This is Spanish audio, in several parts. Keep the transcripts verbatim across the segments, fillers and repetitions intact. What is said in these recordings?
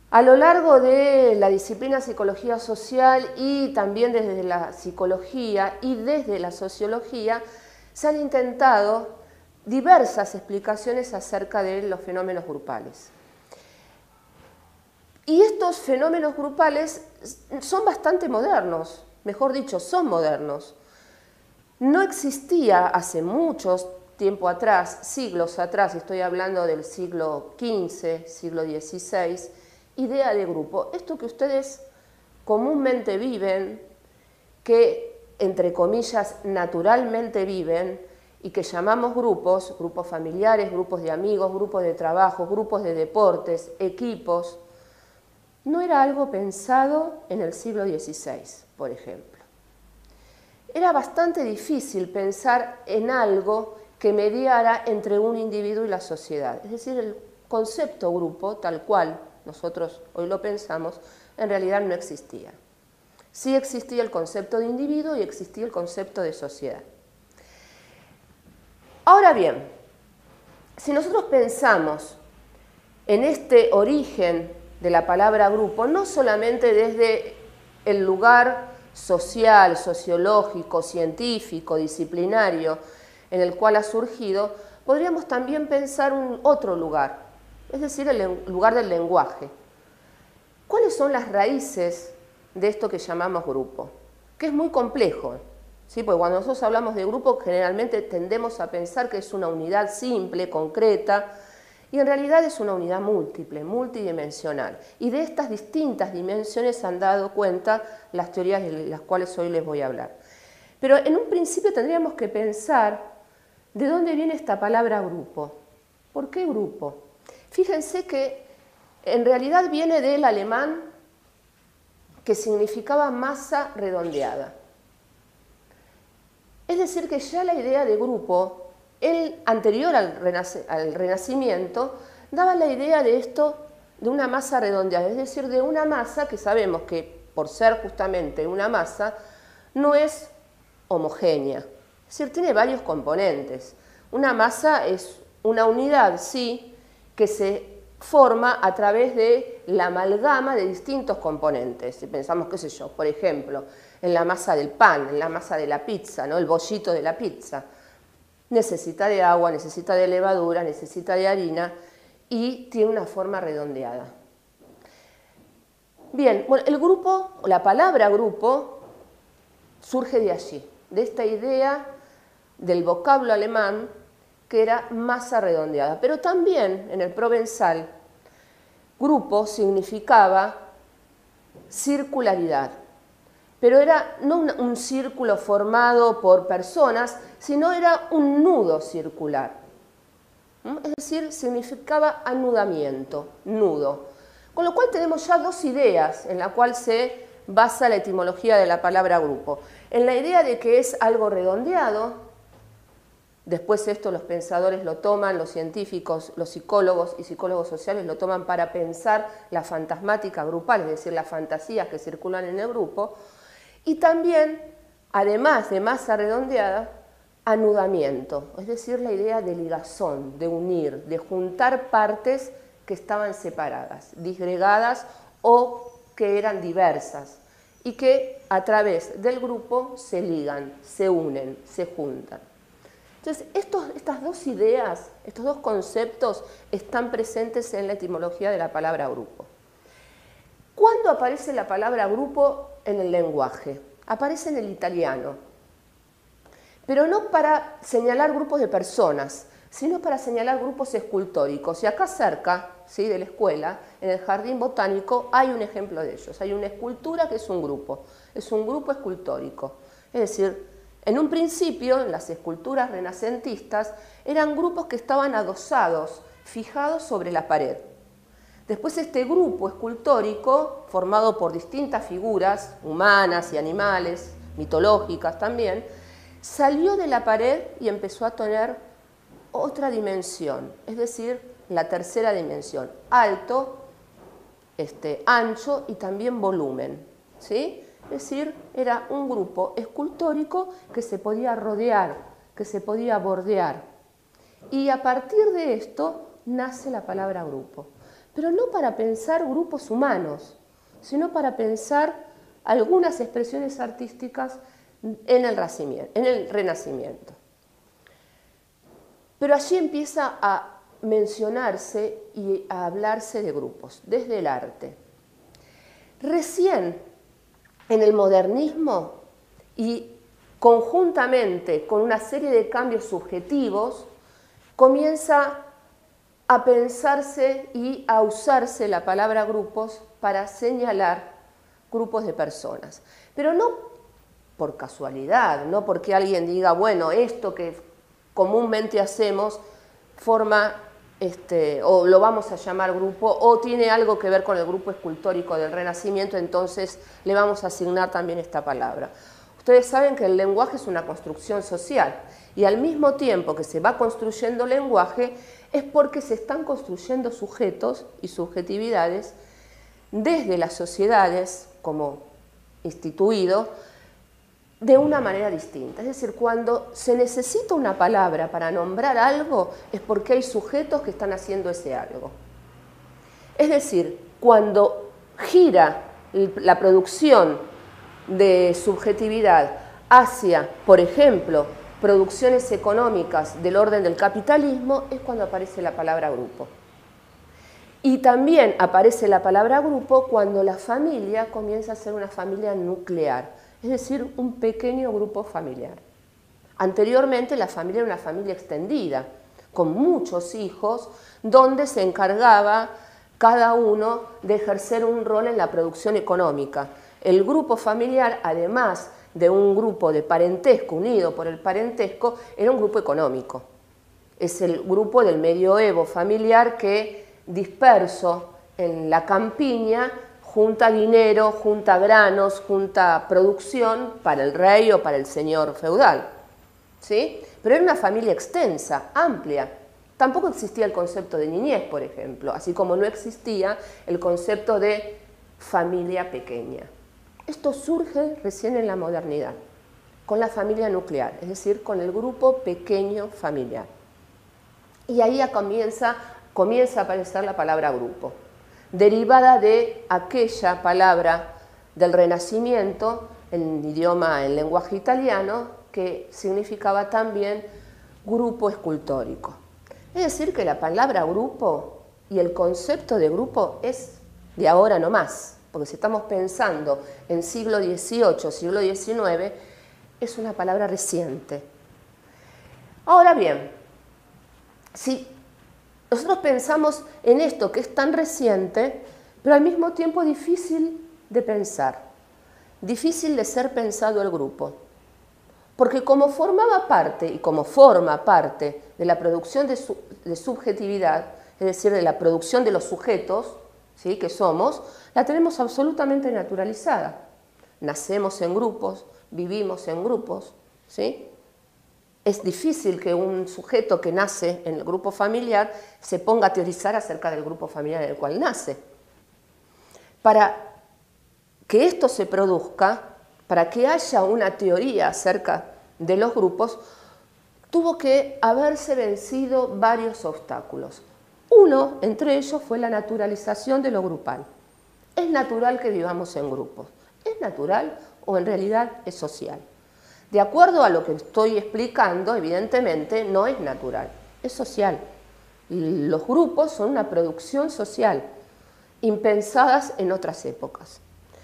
A lo largo de la disciplina psicología social y también desde la psicología y desde la sociología se han intentado diversas explicaciones acerca de los fenómenos grupales. Y estos fenómenos grupales son bastante modernos, mejor dicho, son modernos. No existía hace mucho tiempo atrás, siglos atrás, estoy hablando del siglo quince, siglo dieciséis, idea de grupo. Esto que ustedes comúnmente viven, que entre comillas naturalmente viven y que llamamos grupos, grupos familiares, grupos de amigos, grupos de trabajo, grupos de deportes, equipos, no era algo pensado en el siglo dieciséis, por ejemplo. Era bastante difícil pensar en algo que mediara entre un individuo y la sociedad. Es decir, el concepto grupo, tal cual nosotros hoy lo pensamos, en realidad no existía. Sí existía el concepto de individuo y existía el concepto de sociedad. Ahora bien, si nosotros pensamos en este origen de la palabra grupo, no solamente desde el lugar social, sociológico, científico, disciplinario en el cual ha surgido, podríamos también pensar un otro lugar, es decir, el lugar del lenguaje. ¿Cuáles son las raíces de esto que llamamos grupo? Que es muy complejo, ¿sí? Porque cuando nosotros hablamos de grupo generalmente tendemos a pensar que es una unidad simple, concreta, y en realidad es una unidad múltiple, multidimensional. Y de estas distintas dimensiones se han dado cuenta las teorías de las cuales hoy les voy a hablar. Pero en un principio tendríamos que pensar de dónde viene esta palabra grupo. ¿Por qué grupo? Fíjense que en realidad viene del alemán que significaba masa redondeada. Es decir, que ya la idea de grupo, el anterior al, renac- al Renacimiento, daba la idea de esto, de una masa redondeada, es decir, de una masa que sabemos que, por ser justamente una masa, no es homogénea. Es decir, tiene varios componentes. Una masa es una unidad, sí, que se forma a través de la amalgama de distintos componentes. Si pensamos, qué sé yo, por ejemplo, en la masa del pan, en la masa de la pizza, ¿no? El bollito de la pizza. Necesita de agua, necesita de levadura, necesita de harina y tiene una forma redondeada. Bien, bueno, el grupo, la palabra grupo, surge de allí, de esta idea del vocablo alemán que era masa redondeada. Pero también en el provenzal, grupo significaba circularidad. Pero era no un, un círculo formado por personas, sino era un nudo circular. ¿Mm? Es decir, significaba anudamiento, nudo. Con lo cual tenemos ya dos ideas en la cual se basa la etimología de la palabra grupo. En la idea de que es algo redondeado, después esto los pensadores lo toman, los científicos, los psicólogos y psicólogos sociales lo toman para pensar la fantasmática grupal, es decir, las fantasías que circulan en el grupo. Y también, además de masa redondeada, anudamiento, es decir, la idea de ligazón, de unir, de juntar partes que estaban separadas, disgregadas o que eran diversas y que a través del grupo se ligan, se unen, se juntan. Entonces, estos, estas dos ideas, estos dos conceptos están presentes en la etimología de la palabra grupo. ¿Cuándo aparece la palabra grupo en el lenguaje? Aparece en el italiano, pero no para señalar grupos de personas, sino para señalar grupos escultóricos. Y acá cerca, ¿sí?, de la escuela, en el jardín botánico, hay un ejemplo de ellos. Hay una escultura que es un grupo, es un grupo escultórico. Es decir, en un principio, en las esculturas renacentistas, eran grupos que estaban adosados, fijados sobre la pared. Después este grupo escultórico, formado por distintas figuras humanas y animales, mitológicas también, salió de la pared y empezó a tener otra dimensión, es decir, la tercera dimensión, alto, este, ancho y también volumen, ¿sí? Es decir, era un grupo escultórico que se podía rodear, que se podía bordear. Y a partir de esto nace la palabra grupo. pero no para pensar grupos humanos, sino para pensar algunas expresiones artísticas en el, en el Renacimiento. Pero allí empieza a mencionarse y a hablarse de grupos, desde el arte. Recién en el modernismo y conjuntamente con una serie de cambios subjetivos, comienza a pensarse y a usarse la palabra grupos para señalar grupos de personas. Pero no por casualidad, no porque alguien diga, bueno, esto que comúnmente hacemos forma, este, o lo vamos a llamar grupo, o tiene algo que ver con el grupo escultórico del Renacimiento, entonces le vamos a asignar también esta palabra. Ustedes saben que el lenguaje es una construcción social y al mismo tiempo que se va construyendo lenguaje es porque se están construyendo sujetos y subjetividades desde las sociedades como instituido de una manera distinta. Es decir, cuando se necesita una palabra para nombrar algo es porque hay sujetos que están haciendo ese algo. Es decir, cuando gira la producción de subjetividad hacia, por ejemplo, producciones económicas del orden del capitalismo, es cuando aparece la palabra grupo. Y también aparece la palabra grupo cuando la familia comienza a ser una familia nuclear, es decir, un pequeño grupo familiar. Anteriormente la familia era una familia extendida, con muchos hijos, donde se encargaba cada uno de ejercer un rol en la producción económica. El grupo familiar, además de un grupo de parentesco, unido por el parentesco, era un grupo económico. Es el grupo del medioevo familiar que, disperso en la campiña, junta dinero, junta granos, junta producción para el rey o para el señor feudal, ¿sí? Pero era una familia extensa, amplia. Tampoco existía el concepto de niñez, por ejemplo, así como no existía el concepto de familia pequeña. Esto surge recién en la modernidad, con la familia nuclear, es decir, con el grupo pequeño familiar. Y ahí comienza, comienza a aparecer la palabra grupo, derivada de aquella palabra del Renacimiento, en idioma, en lenguaje italiano, que significaba también grupo escultórico. Es decir, que la palabra grupo y el concepto de grupo es de ahora no más, porque si estamos pensando en siglo dieciocho, siglo diecinueve, es una palabra reciente. Ahora bien, si nosotros pensamos en esto que es tan reciente, pero al mismo tiempo difícil de pensar, difícil de ser pensado el grupo, porque como formaba parte y como forma parte de la producción de, su, de subjetividad, es decir, de la producción de los sujetos, ¿sí?, que somos, la tenemos absolutamente naturalizada. Nacemos en grupos, vivimos en grupos, ¿sí? Es difícil que un sujeto que nace en el grupo familiar se ponga a teorizar acerca del grupo familiar en el cual nace. Para que esto se produzca, para que haya una teoría acerca de los grupos, tuvo que haberse vencido varios obstáculos. Uno, entre ellos, fue la naturalización de lo grupal. Es natural que vivamos en grupos. ¿Es natural o en realidad es social? De acuerdo a lo que estoy explicando, evidentemente no es natural, es social. Los grupos son una producción social, impensadas en otras épocas.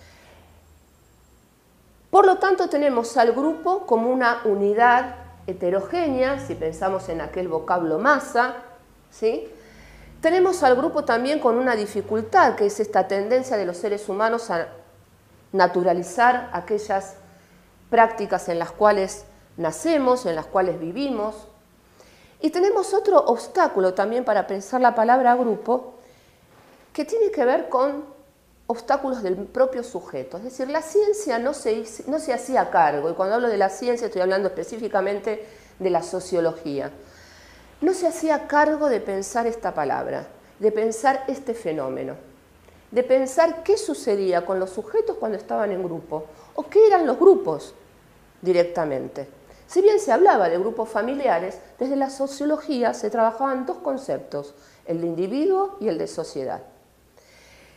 Por lo tanto, tenemos al grupo como una unidad heterogénea, si pensamos en aquel vocablo masa, ¿sí? Tenemos al grupo también con una dificultad, que es esta tendencia de los seres humanos a naturalizar aquellas prácticas en las cuales nacemos, en las cuales vivimos. Y tenemos otro obstáculo también para pensar la palabra grupo, que tiene que ver con obstáculos del propio sujeto. Es decir, la ciencia no se, no se hacía cargo, y cuando hablo de la ciencia estoy hablando específicamente de la sociología. No se hacía cargo de pensar esta palabra, de pensar este fenómeno, de pensar qué sucedía con los sujetos cuando estaban en grupo, o qué eran los grupos directamente. Si bien se hablaba de grupos familiares, desde la sociología se trabajaban dos conceptos, el de individuo y el de sociedad.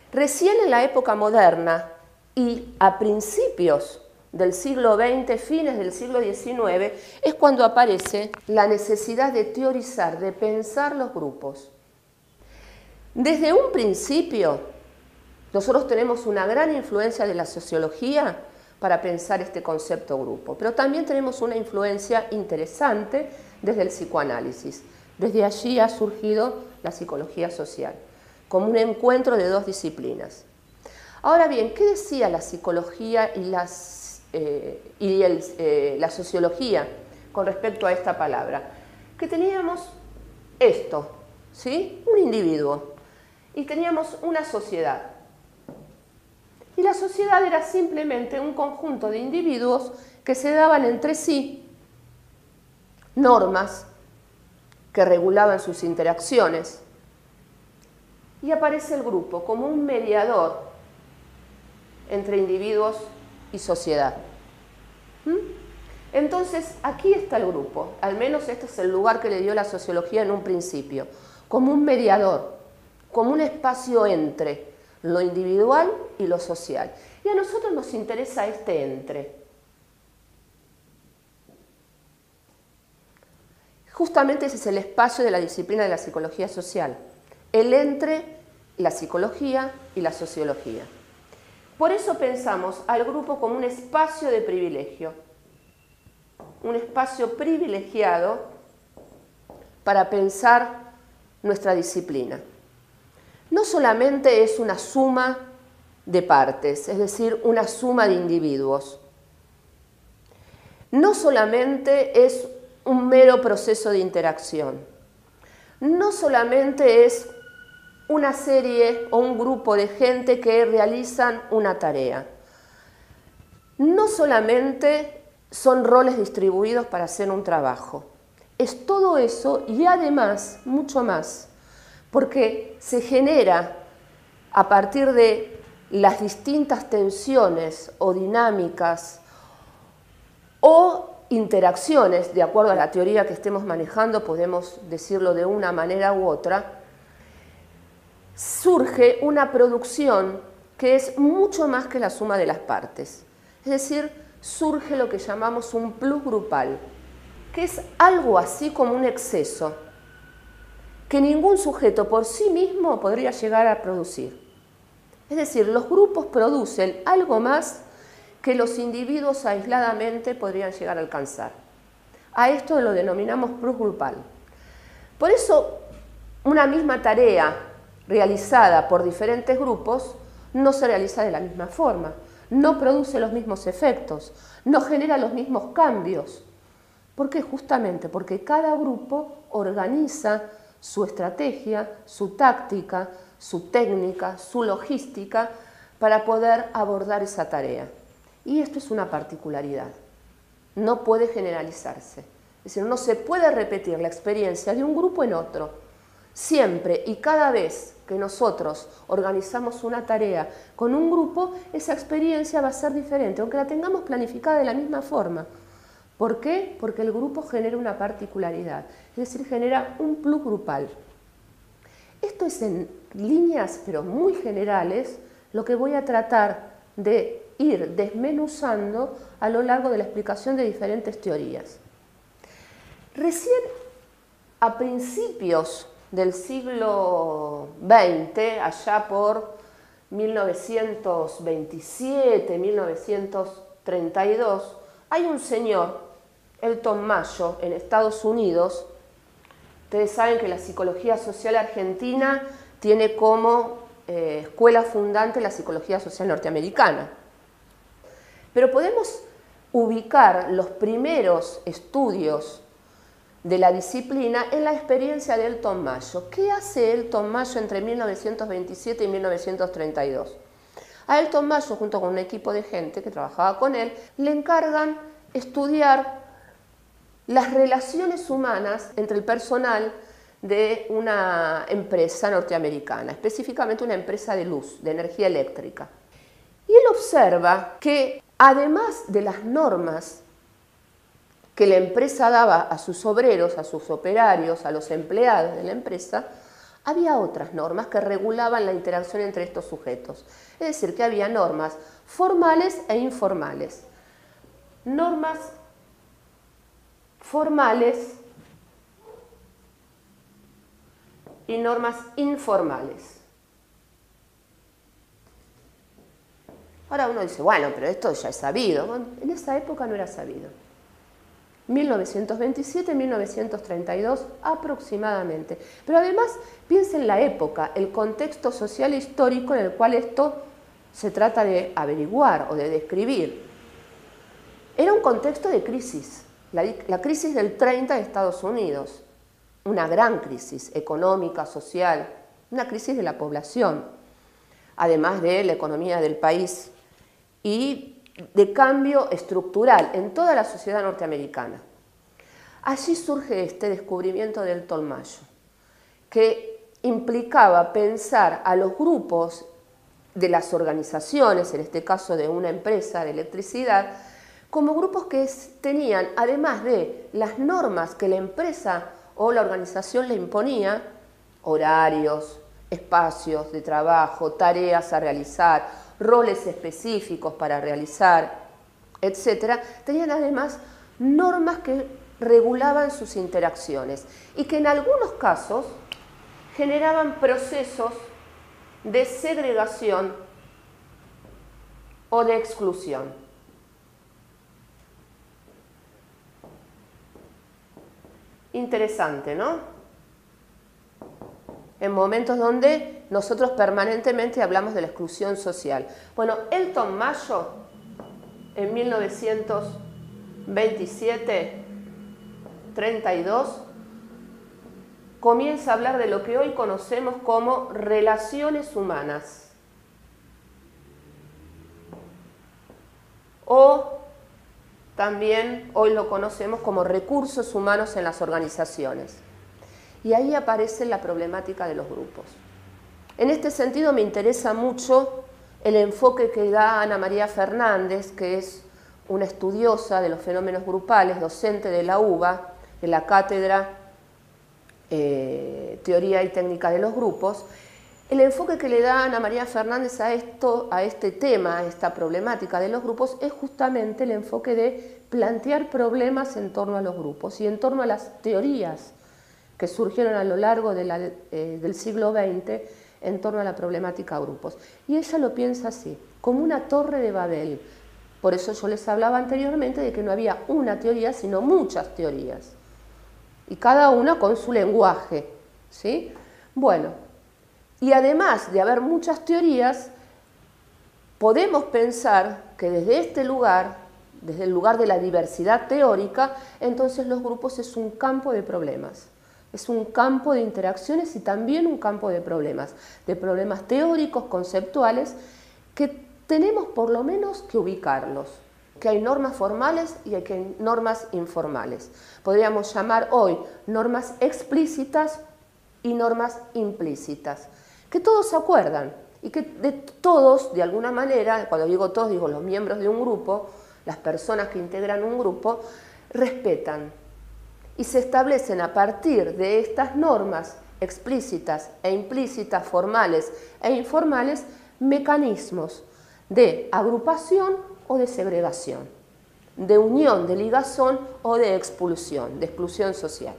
Recién en la época moderna y a principios del siglo veinte, fines del siglo diecinueve, es cuando aparece la necesidad de teorizar, de pensar los grupos. Desde un principio, nosotros tenemos una gran influencia de la sociología para pensar este concepto grupo, pero también tenemos una influencia interesante desde el psicoanálisis. Desde allí ha surgido la psicología social, como un encuentro de dos disciplinas. Ahora bien, ¿qué decía la psicología y, las, eh, y el, eh, la sociología con respecto a esta palabra? Que teníamos esto, ¿sí? Un individuo, y teníamos una sociedad. Y la sociedad era simplemente un conjunto de individuos que se daban entre sí normas que regulaban sus interacciones. Y aparece el grupo como un mediador entre individuos y sociedad. ¿Mm? Entonces, aquí está el grupo, al menos este es el lugar que le dio la sociología en un principio, como un mediador, como un espacio entre lo individual y lo social. Y a nosotros nos interesa este entre. Justamente ese es el espacio de la disciplina de la psicología social, el entre la psicología y la sociología. Por eso pensamos al grupo como un espacio de privilegio, un espacio privilegiado para pensar nuestra disciplina. No solamente es una suma de partes, es decir, una suma de individuos. No solamente es un mero proceso de interacción. No solamente es una serie o un grupo de gente que realizan una tarea. No solamente son roles distribuidos para hacer un trabajo. Es todo eso y además mucho más, porque se genera a partir de las distintas tensiones o dinámicas o interacciones, de acuerdo a la teoría que estemos manejando, podemos decirlo de una manera u otra, surge una producción que es mucho más que la suma de las partes. Es decir, surge lo que llamamos un plus grupal, que es algo así como un exceso, que ningún sujeto por sí mismo podría llegar a producir. Es decir, los grupos producen algo más que los individuos aisladamente podrían llegar a alcanzar. A esto lo denominamos plus grupal. Por eso, una misma tarea realizada por diferentes grupos no se realiza de la misma forma, no produce los mismos efectos, no genera los mismos cambios. ¿Por qué? Justamente porque cada grupo organiza su estrategia, su táctica, su técnica, su logística para poder abordar esa tarea. Y esto es una particularidad, no puede generalizarse. Es decir, no se puede repetir la experiencia de un grupo en otro. Siempre y cada vez que nosotros organizamos una tarea con un grupo, esa experiencia va a ser diferente, aunque la tengamos planificada de la misma forma. ¿Por qué? Porque el grupo genera una particularidad, es decir, genera un plus grupal. Esto es en líneas, pero muy generales, lo que voy a tratar de ir desmenuzando a lo largo de la explicación de diferentes teorías. Recién a principios del siglo veinte, allá por mil novecientos veintisiete, mil novecientos treinta y dos, hay un señor, Elton Mayo, en Estados Unidos. Ustedes saben que la psicología social argentina tiene como eh, escuela fundante la psicología social norteamericana. Pero podemos ubicar los primeros estudios de la disciplina en la experiencia de Elton Mayo. ¿Qué hace Elton Mayo entre mil novecientos veintisiete y mil novecientos treinta y dos? A Elton Mayo, junto con un equipo de gente que trabajaba con él, le encargan estudiar las relaciones humanas entre el personal de una empresa norteamericana, específicamente una empresa de luz, de energía eléctrica. Y él observa que, además de las normas que la empresa daba a sus obreros, a sus operarios, a los empleados de la empresa, había otras normas que regulaban la interacción entre estos sujetos. Es decir, que había normas formales e informales. Normas formales y normas informales. Ahora uno dice, bueno, pero esto ya es sabido. Bueno, en esa época no era sabido. mil novecientos veintisiete, mil novecientos treinta y dos aproximadamente. Pero además, piensen en la época, el contexto social e histórico en el cual esto se trata de averiguar o de describir. Era un contexto de crisis, la, la crisis del treinta de Estados Unidos, una gran crisis económica, social, una crisis de la población, además de la economía del país y de cambio estructural en toda la sociedad norteamericana. Allí surge este descubrimiento del Mayo, que implicaba pensar a los grupos de las organizaciones, en este caso de una empresa de electricidad, como grupos que tenían, además de las normas que la empresa o la organización le imponía, horarios, espacios de trabajo, tareas a realizar, roles específicos para realizar, etcétera, tenían además normas que regulaban sus interacciones y que en algunos casos generaban procesos de segregación o de exclusión. Interesante, ¿no? En momentos donde nosotros permanentemente hablamos de la exclusión social. Bueno, Elton Mayo, en mil novecientos veintisiete, treinta y dos, comienza a hablar de lo que hoy conocemos como relaciones humanas. O también hoy lo conocemos como recursos humanos en las organizaciones. Y ahí aparece la problemática de los grupos. En este sentido me interesa mucho el enfoque que da Ana María Fernández, que es una estudiosa de los fenómenos grupales, docente de la U B A, de la Cátedra eh, Teoría y Técnica de los Grupos. El enfoque que le da Ana María Fernández a, esto, a este tema, a esta problemática de los grupos, es justamente el enfoque de plantear problemas en torno a los grupos y en torno a las teorías que surgieron a lo largo de la, eh, del siglo veinte en torno a la problemática de grupos. Y ella lo piensa así, como una torre de Babel. Por eso yo les hablaba anteriormente de que no había una teoría, sino muchas teorías. Y cada una con su lenguaje, ¿sí? Bueno, y además de haber muchas teorías, podemos pensar que desde este lugar, desde el lugar de la diversidad teórica, entonces los grupos es un campo de problemas. Es un campo de interacciones y también un campo de problemas, de problemas teóricos, conceptuales, que tenemos por lo menos que ubicarlos, que hay normas formales y hay que normas informales. Podríamos llamar hoy normas explícitas y normas implícitas, que todos se acuerdan y que de todos, de alguna manera, cuando digo todos, digo los miembros de un grupo, las personas que integran un grupo, respetan. Y se establecen a partir de estas normas explícitas e implícitas, formales e informales, mecanismos de agrupación o de segregación, de unión, de ligazón o de expulsión, de exclusión social.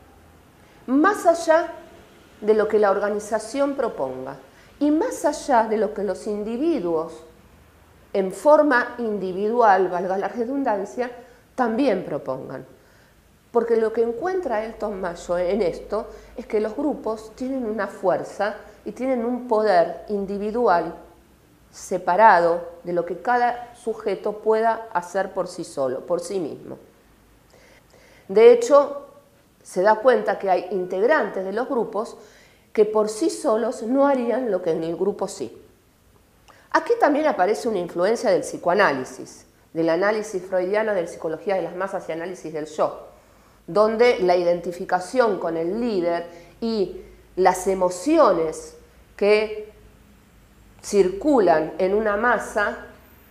Más allá de lo que la organización proponga y más allá de lo que los individuos, en forma individual, valga la redundancia, también propongan. Porque lo que encuentra Elton Mayo en esto es que los grupos tienen una fuerza y tienen un poder individual separado de lo que cada sujeto pueda hacer por sí solo, por sí mismo. De hecho, se da cuenta que hay integrantes de los grupos que por sí solos no harían lo que en el grupo sí. Aquí también aparece una influencia del psicoanálisis, del análisis freudiano de la psicología de las masas y análisis del yo, donde la identificación con el líder y las emociones que circulan en una masa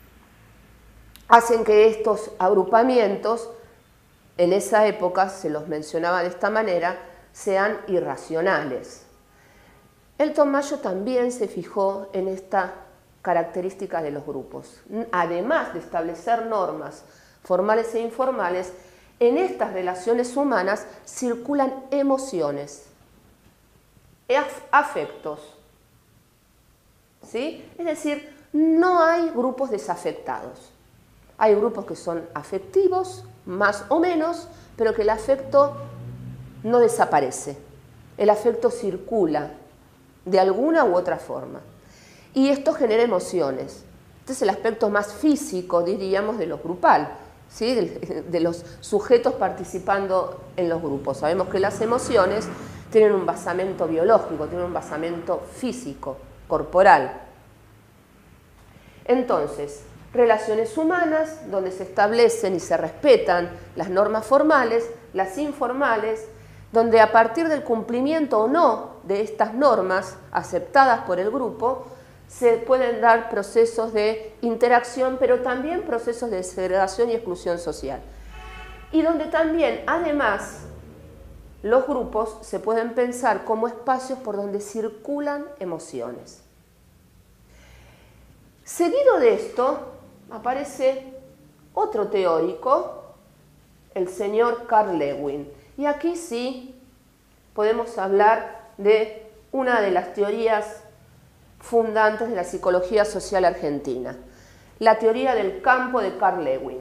hacen que estos agrupamientos, en esa época se los mencionaba de esta manera, sean irracionales. Elton Mayo también se fijó en esta característica de los grupos. Además de establecer normas formales e informales, en estas relaciones humanas circulan emociones, afectos, ¿sí? Es decir, no hay grupos desafectados. Hay grupos que son afectivos, más o menos, pero que el afecto no desaparece. El afecto circula de alguna u otra forma. Y esto genera emociones. Este es el aspecto más físico, diríamos, de lo grupal, ¿sí? de, de los sujetos participando en los grupos. Sabemos que las emociones tienen un basamento biológico, tienen un basamento físico, corporal. Entonces, relaciones humanas donde se establecen y se respetan las normas formales, las informales, donde a partir del cumplimiento o no de estas normas aceptadas por el grupo, se pueden dar procesos de interacción, pero también procesos de segregación y exclusión social. Y donde también, además, los grupos se pueden pensar como espacios por donde circulan emociones. Seguido de esto, aparece otro teórico, el señor Carl Lewin. Y aquí sí podemos hablar de una de las teorías fundantes de la psicología social argentina, la teoría del campo de Carl Lewin.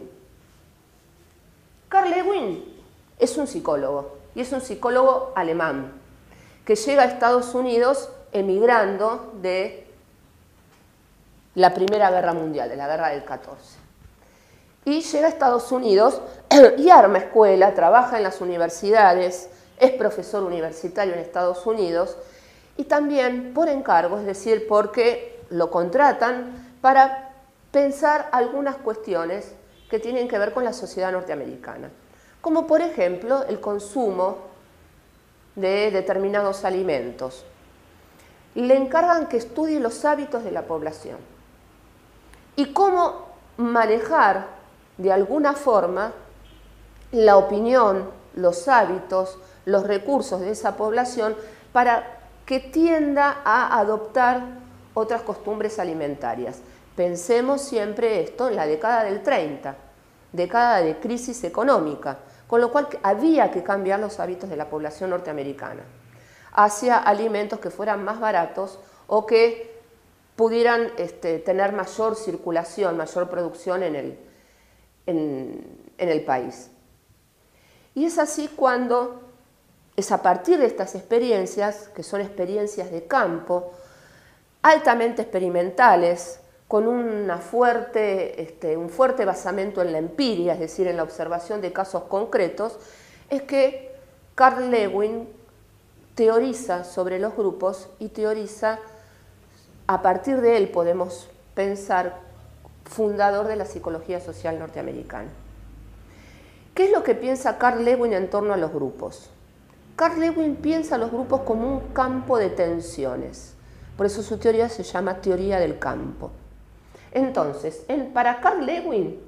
Carl Lewin es un psicólogo, y es un psicólogo alemán, que llega a Estados Unidos emigrando de la Primera Guerra Mundial, de la Guerra del catorce. Y llega a Estados Unidos y arma escuela, trabaja en las universidades, es profesor universitario en Estados Unidos, y también por encargo, es decir, porque lo contratan para pensar algunas cuestiones que tienen que ver con la sociedad norteamericana, como por ejemplo el consumo de determinados alimentos. Le encargan que estudie los hábitos de la población y cómo manejar de alguna forma la opinión, los hábitos, los recursos de esa población para que tienda a adoptar otras costumbres alimentarias. Pensemos siempre esto en la década del treinta, década de crisis económica, con lo cual había que cambiar los hábitos de la población norteamericana hacia alimentos que fueran más baratos o que pudieran este, tener mayor circulación, mayor producción en el, en, en el país. Y es así cuando es a partir de estas experiencias, que son experiencias de campo, altamente experimentales, con una fuerte, este, un fuerte basamento en la empiria, es decir, en la observación de casos concretos, es que Carl Lewin teoriza sobre los grupos y teoriza, a partir de él podemos pensar, fundador de la psicología social norteamericana. ¿Qué es lo que piensa Carl Lewin en torno a los grupos? Carl Lewin piensa a los grupos como un campo de tensiones, por eso su teoría se llama teoría del campo. Entonces, en, para Carl Lewin,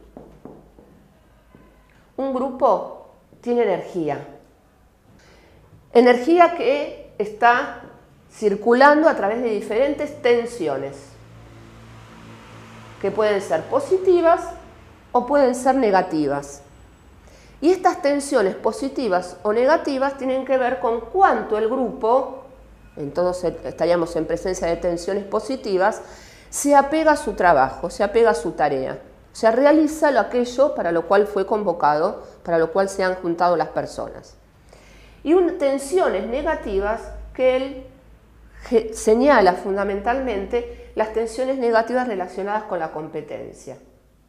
un grupo tiene energía, energía que está circulando a través de diferentes tensiones, que pueden ser positivas o pueden ser negativas. Y estas tensiones positivas o negativas tienen que ver con cuánto el grupo, entonces estaríamos en presencia de tensiones positivas, se apega a su trabajo, se apega a su tarea, o sea, realiza lo aquello para lo cual fue convocado, para lo cual se han juntado las personas. Y un, tensiones negativas que él señala fundamentalmente las tensiones negativas relacionadas con la competencia.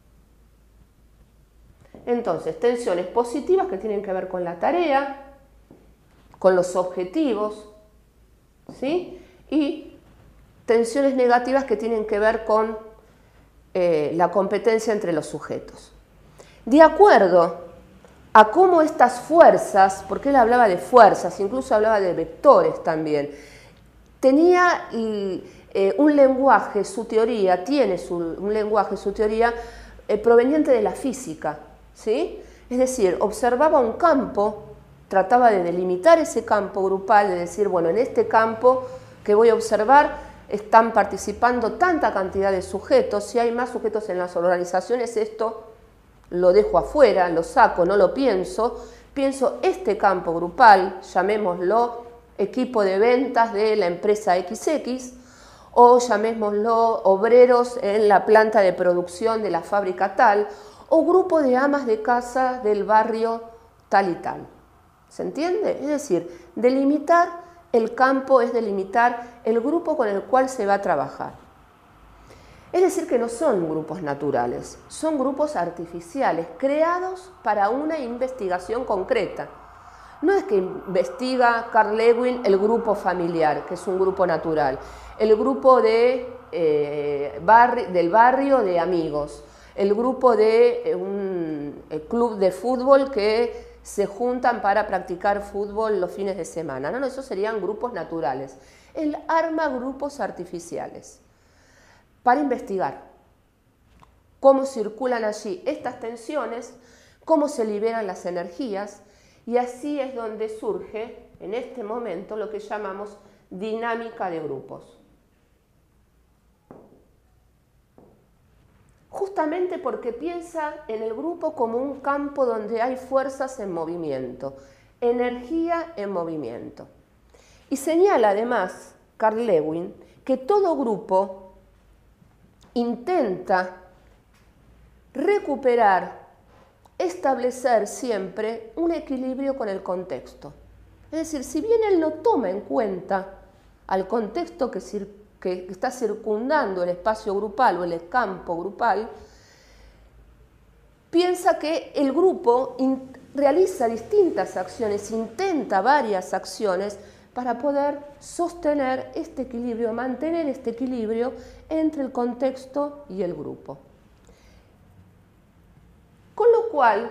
Entonces, tensiones positivas que tienen que ver con la tarea, con los objetivos, ¿sí? Y tensiones negativas que tienen que ver con eh, la competencia entre los sujetos. De acuerdo a cómo estas fuerzas, porque él hablaba de fuerzas, incluso hablaba de vectores también, tenía eh, un lenguaje, su teoría, tiene su, un lenguaje, su teoría eh, proveniente de la física, ¿sí? Es decir, observaba un campo, trataba de delimitar ese campo grupal, de decir, bueno, en este campo, que voy a observar están participando tanta cantidad de sujetos, si hay más sujetos en las organizaciones, esto lo dejo afuera, lo saco, no lo pienso, pienso este campo grupal, llamémoslo equipo de ventas de la empresa equis equis, o llamémoslo obreros en la planta de producción de la fábrica tal, o grupo de amas de casa del barrio tal y tal. ¿Se entiende? Es decir, delimitar el campo es delimitar el grupo con el cual se va a trabajar. Es decir, que no son grupos naturales, son grupos artificiales, creados para una investigación concreta. No es que investiga Carl Lewin el grupo familiar, que es un grupo natural, el grupo de, eh, barri, del barrio de amigos, el grupo de eh, un el club de fútbol que se juntan para practicar fútbol los fines de semana. No, no, esos serían grupos naturales. Él arma grupos artificiales para investigar cómo circulan allí estas tensiones, cómo se liberan las energías, y así es donde surge en este momento lo que llamamos dinámica de grupos. Justamente porque piensa en el grupo como un campo donde hay fuerzas en movimiento, energía en movimiento. Y señala además Carl Lewin que todo grupo intenta recuperar, establecer siempre un equilibrio con el contexto. Es decir, si bien él no toma en cuenta al contexto que, que está circundando el espacio grupal o el campo grupal, piensa que el grupo realiza distintas acciones, intenta varias acciones para poder sostener este equilibrio, mantener este equilibrio entre el contexto y el grupo. Con lo cual,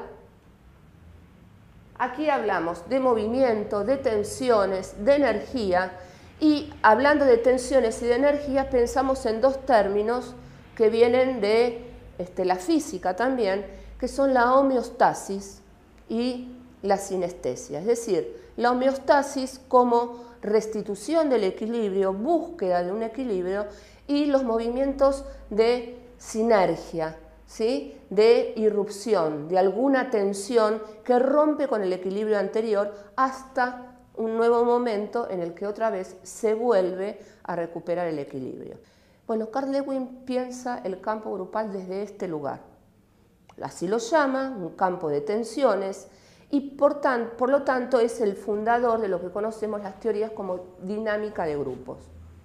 aquí hablamos de movimiento, de tensiones, de energía, y hablando de tensiones y de energía pensamos en dos términos que vienen de este, la física también, que son la homeostasis y la sinestesia, es decir, la homeostasis como restitución del equilibrio, búsqueda de un equilibrio, y los movimientos de sinergia, ¿sí? De irrupción, de alguna tensión que rompe con el equilibrio anterior hasta un nuevo momento en el que otra vez se vuelve a recuperar el equilibrio. Bueno, Carl Lewin piensa el campo grupal desde este lugar. Así lo llama, un campo de tensiones, y por, tan, por lo tanto es el fundador de lo que conocemos las teorías como dinámica de grupos.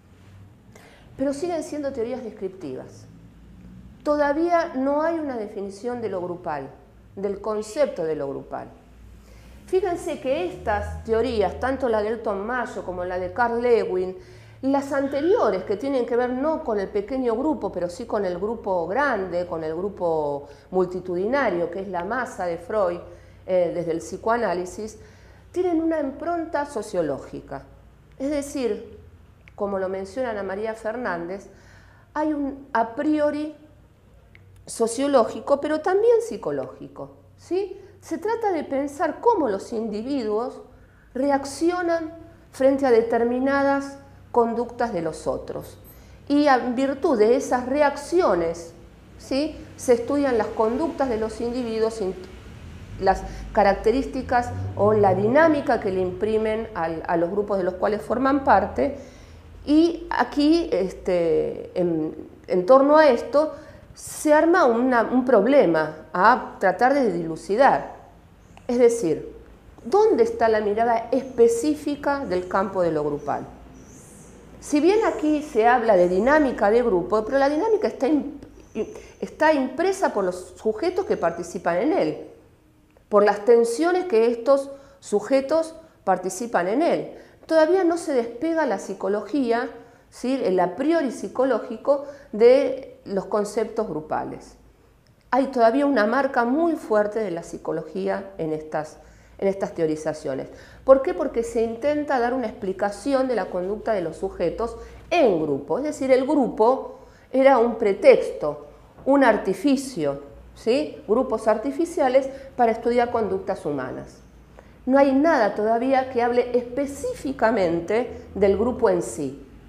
Pero siguen siendo teorías descriptivas. Todavía no hay una definición de lo grupal, del concepto de lo grupal. Fíjense que estas teorías, tanto la de Elton Mayo como la de Carl Lewin, las anteriores que tienen que ver no con el pequeño grupo, pero sí con el grupo grande, con el grupo multitudinario, que es la masa de Freud, eh, desde el psicoanálisis, tienen una impronta sociológica. Es decir, como lo menciona Ana María Fernández, hay un a priori sociológico, pero también psicológico, ¿sí? Se trata de pensar cómo los individuos reaccionan frente a determinadas conductas de los otros. Y en virtud de esas reacciones, ¿sí? Se estudian las conductas de los individuos, las características o la dinámica que le imprimen al, a los grupos de los cuales forman parte. Y aquí, este, en, en torno a esto, se arma una, un problema a tratar de dilucidar. Es decir, ¿dónde está la mirada específica del campo de lo grupal? Si bien aquí se habla de dinámica de grupo, pero la dinámica está, imp está impresa por los sujetos que participan en él, por las tensiones que estos sujetos participan en él. Todavía no se despega la psicología, ¿sí? El a priori psicológico de los conceptos grupales. Hay todavía una marca muy fuerte de la psicología en estas, en estas teorizaciones. ¿Por qué? Porque se intenta dar una explicación de la conducta de los sujetos en grupo. Es decir, el grupo era un pretexto, un artificio, ¿sí? Grupos artificiales para estudiar conductas humanas. No hay nada todavía que hable específicamente del grupo en sí. Es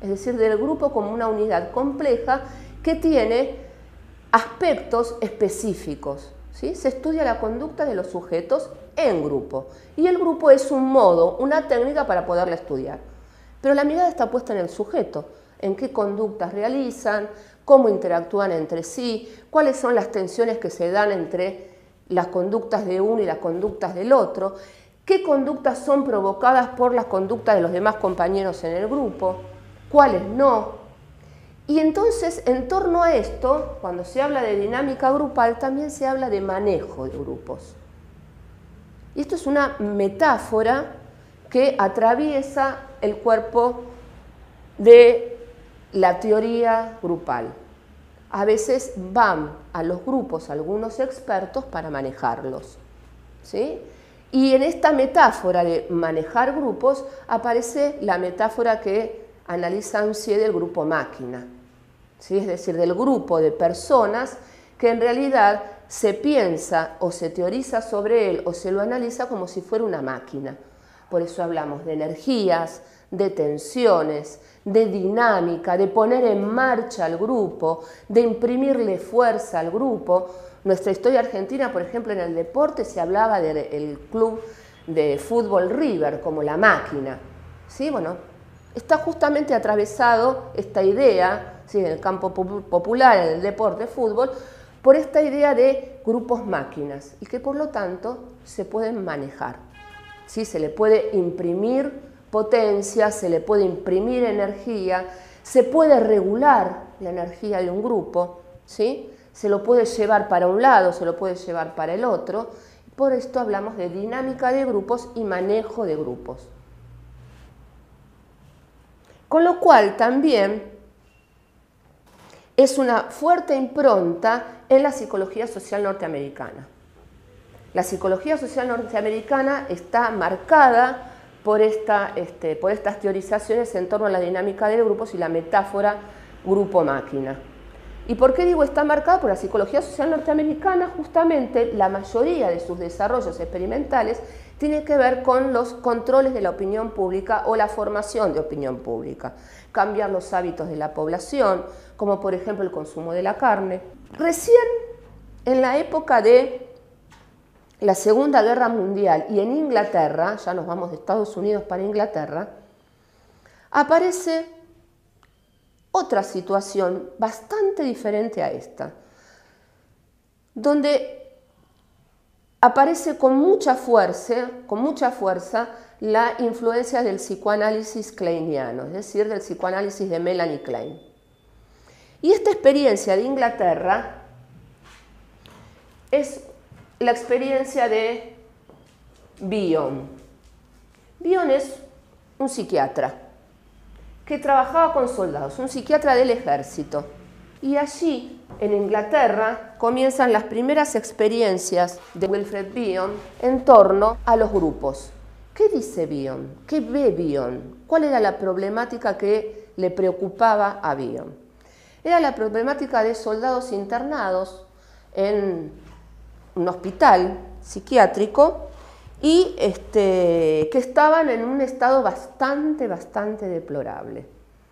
es decir, del grupo como una unidad compleja que tiene aspectos específicos, ¿sí? Se estudia la conducta de los sujetos en grupo y el grupo es un modo, una técnica para poderla estudiar. Pero la mirada está puesta en el sujeto, en qué conductas realizan, cómo interactúan entre sí, cuáles son las tensiones que se dan entre las conductas de uno y las conductas del otro, qué conductas son provocadas por las conductas de los demás compañeros en el grupo, cuáles no. Y entonces, en torno a esto, cuando se habla de dinámica grupal, también se habla de manejo de grupos. Y esto es una metáfora que atraviesa el cuerpo de la teoría grupal. A veces van a los grupos algunos expertos para manejarlos, ¿sí? Y en esta metáfora de manejar grupos aparece la metáfora que analiza Ansié del grupo máquina, ¿sí? Es decir, del grupo de personas que en realidad se piensa o se teoriza sobre él o se lo analiza como si fuera una máquina. Por eso hablamos de energías, de tensiones, de dinámica, de poner en marcha al grupo, de imprimirle fuerza al grupo. Nuestra historia argentina, por ejemplo, en el deporte se hablaba del club de fútbol River como la máquina, ¿sí? Bueno, está justamente atravesado esta idea, ¿sí?, en el campo popular, en el deporte fútbol, por esta idea de grupos máquinas y que por lo tanto se pueden manejar, ¿sí? Se le puede imprimir potencia, se le puede imprimir energía, se puede regular la energía de un grupo, ¿sí? Se lo puede llevar para un lado, se lo puede llevar para el otro. Por esto hablamos de dinámica de grupos y manejo de grupos. Con lo cual también es una fuerte impronta en la psicología social norteamericana. La psicología social norteamericana está marcada por, esta, este, por estas teorizaciones en torno a la dinámica de grupos y la metáfora grupo-máquina. ¿Y por qué digo está marcada? Por la psicología social norteamericana, justamente la mayoría de sus desarrollos experimentales tiene que ver con los controles de la opinión pública o la formación de opinión pública, cambiar los hábitos de la población, como por ejemplo el consumo de la carne. Recién en la época de la Segunda Guerra Mundial y en Inglaterra, ya nos vamos de Estados Unidos para Inglaterra, aparece otra situación bastante diferente a esta, donde aparece con mucha fuerza, con mucha fuerza la influencia del psicoanálisis kleiniano, es decir, del psicoanálisis de Melanie Klein. Y esta experiencia de Inglaterra es la experiencia de Bion. Bion es un psiquiatra que trabajaba con soldados, un psiquiatra del ejército. Y allí, en Inglaterra, comienzan las primeras experiencias de Wilfred Bion en torno a los grupos. ¿Qué dice Bion? ¿Qué ve Bion? ¿Cuál era la problemática que le preocupaba a Bion? Era la problemática de soldados internados en un hospital psiquiátrico y este, que estaban en un estado bastante, bastante deplorable.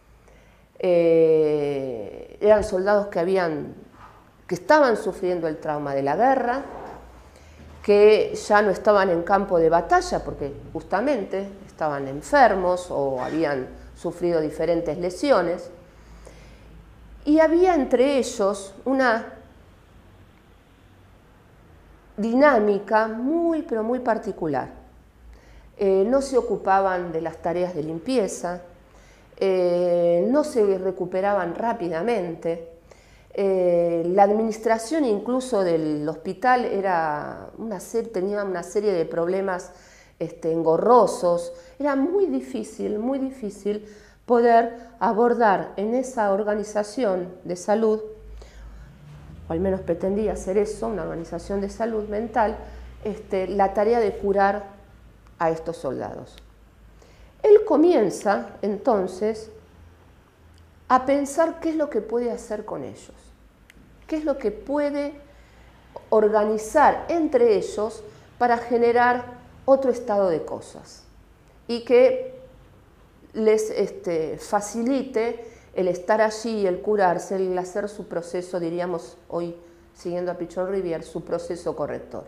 Eh, eran soldados que, habían, que estaban sufriendo el trauma de la guerra, que ya no estaban en campo de batalla porque justamente estaban enfermos o habían sufrido diferentes lesiones. Y había entre ellos una dinámica muy, pero muy particular. Eh, no se ocupaban de las tareas de limpieza, eh, no se recuperaban rápidamente. Eh, la administración incluso del hospital era una serie, tenía una serie de problemas este, engorrosos. Era muy difícil, muy difícil poder abordar en esa organización de salud, o al menos pretendía hacer eso, una organización de salud mental, este, la tarea de curar a estos soldados. Él comienza entonces a pensar qué es lo que puede hacer con ellos, qué es lo que puede organizar entre ellos para generar otro estado de cosas y que les este, facilite el estar allí, el curarse, el hacer su proceso, diríamos hoy, siguiendo a Pichon-Rivière, su proceso corrector.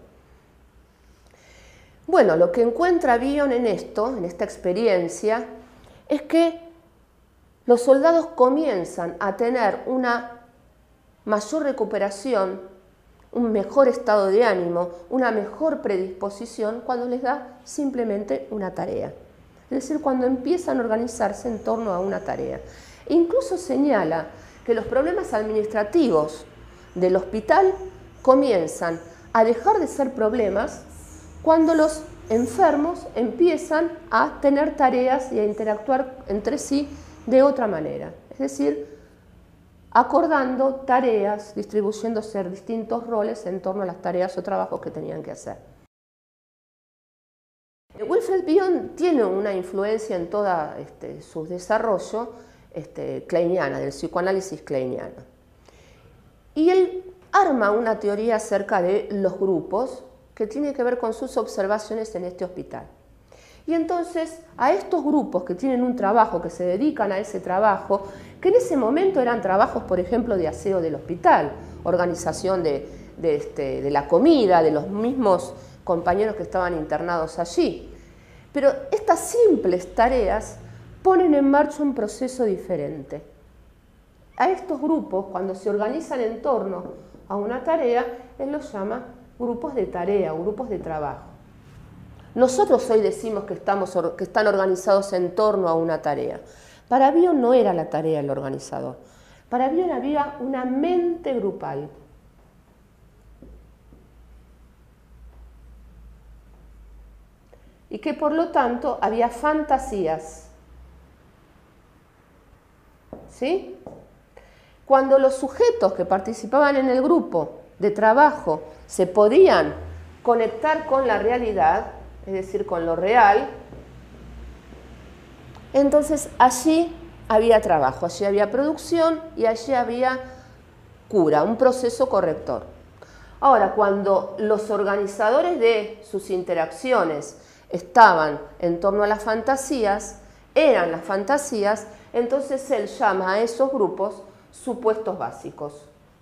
Bueno, lo que encuentra Villon en esto, en esta experiencia, es que los soldados comienzan a tener una mayor recuperación, un mejor estado de ánimo, una mejor predisposición cuando les da simplemente una tarea. Es decir, cuando empiezan a organizarse en torno a una tarea. Incluso señala que los problemas administrativos del hospital comienzan a dejar de ser problemas cuando los enfermos empiezan a tener tareas y a interactuar entre sí de otra manera. Es decir, acordando tareas, distribuyéndose distintos roles en torno a las tareas o trabajos que tenían que hacer. Wilfred Bion tiene una influencia en todo este, su desarrollo este, kleiniana, del psicoanálisis kleiniano. Y él arma una teoría acerca de los grupos que tiene que ver con sus observaciones en este hospital. Y entonces a estos grupos que tienen un trabajo, que se dedican a ese trabajo, que en ese momento eran trabajos, por ejemplo, de aseo del hospital, organización de, de, este, de la comida, de los mismos compañeros que estaban internados allí. Pero estas simples tareas ponen en marcha un proceso diferente. A estos grupos, cuando se organizan en torno a una tarea, él los llama grupos de tarea, grupos de trabajo. Nosotros hoy decimos que, estamos, que están organizados en torno a una tarea. Para Bion no era la tarea el organizador. Para Bion había una mente grupal. Y que por lo tanto había fantasías. ¿Sí? Cuando los sujetos que participaban en el grupo de trabajo se podían conectar con la realidad, es decir, con lo real, entonces allí había trabajo, allí había producción y allí había cura, un proceso corrector. Ahora, cuando los organizadores de sus interacciones estaban en torno a las fantasías, eran las fantasías, entonces él llama a esos grupos supuestos básicos.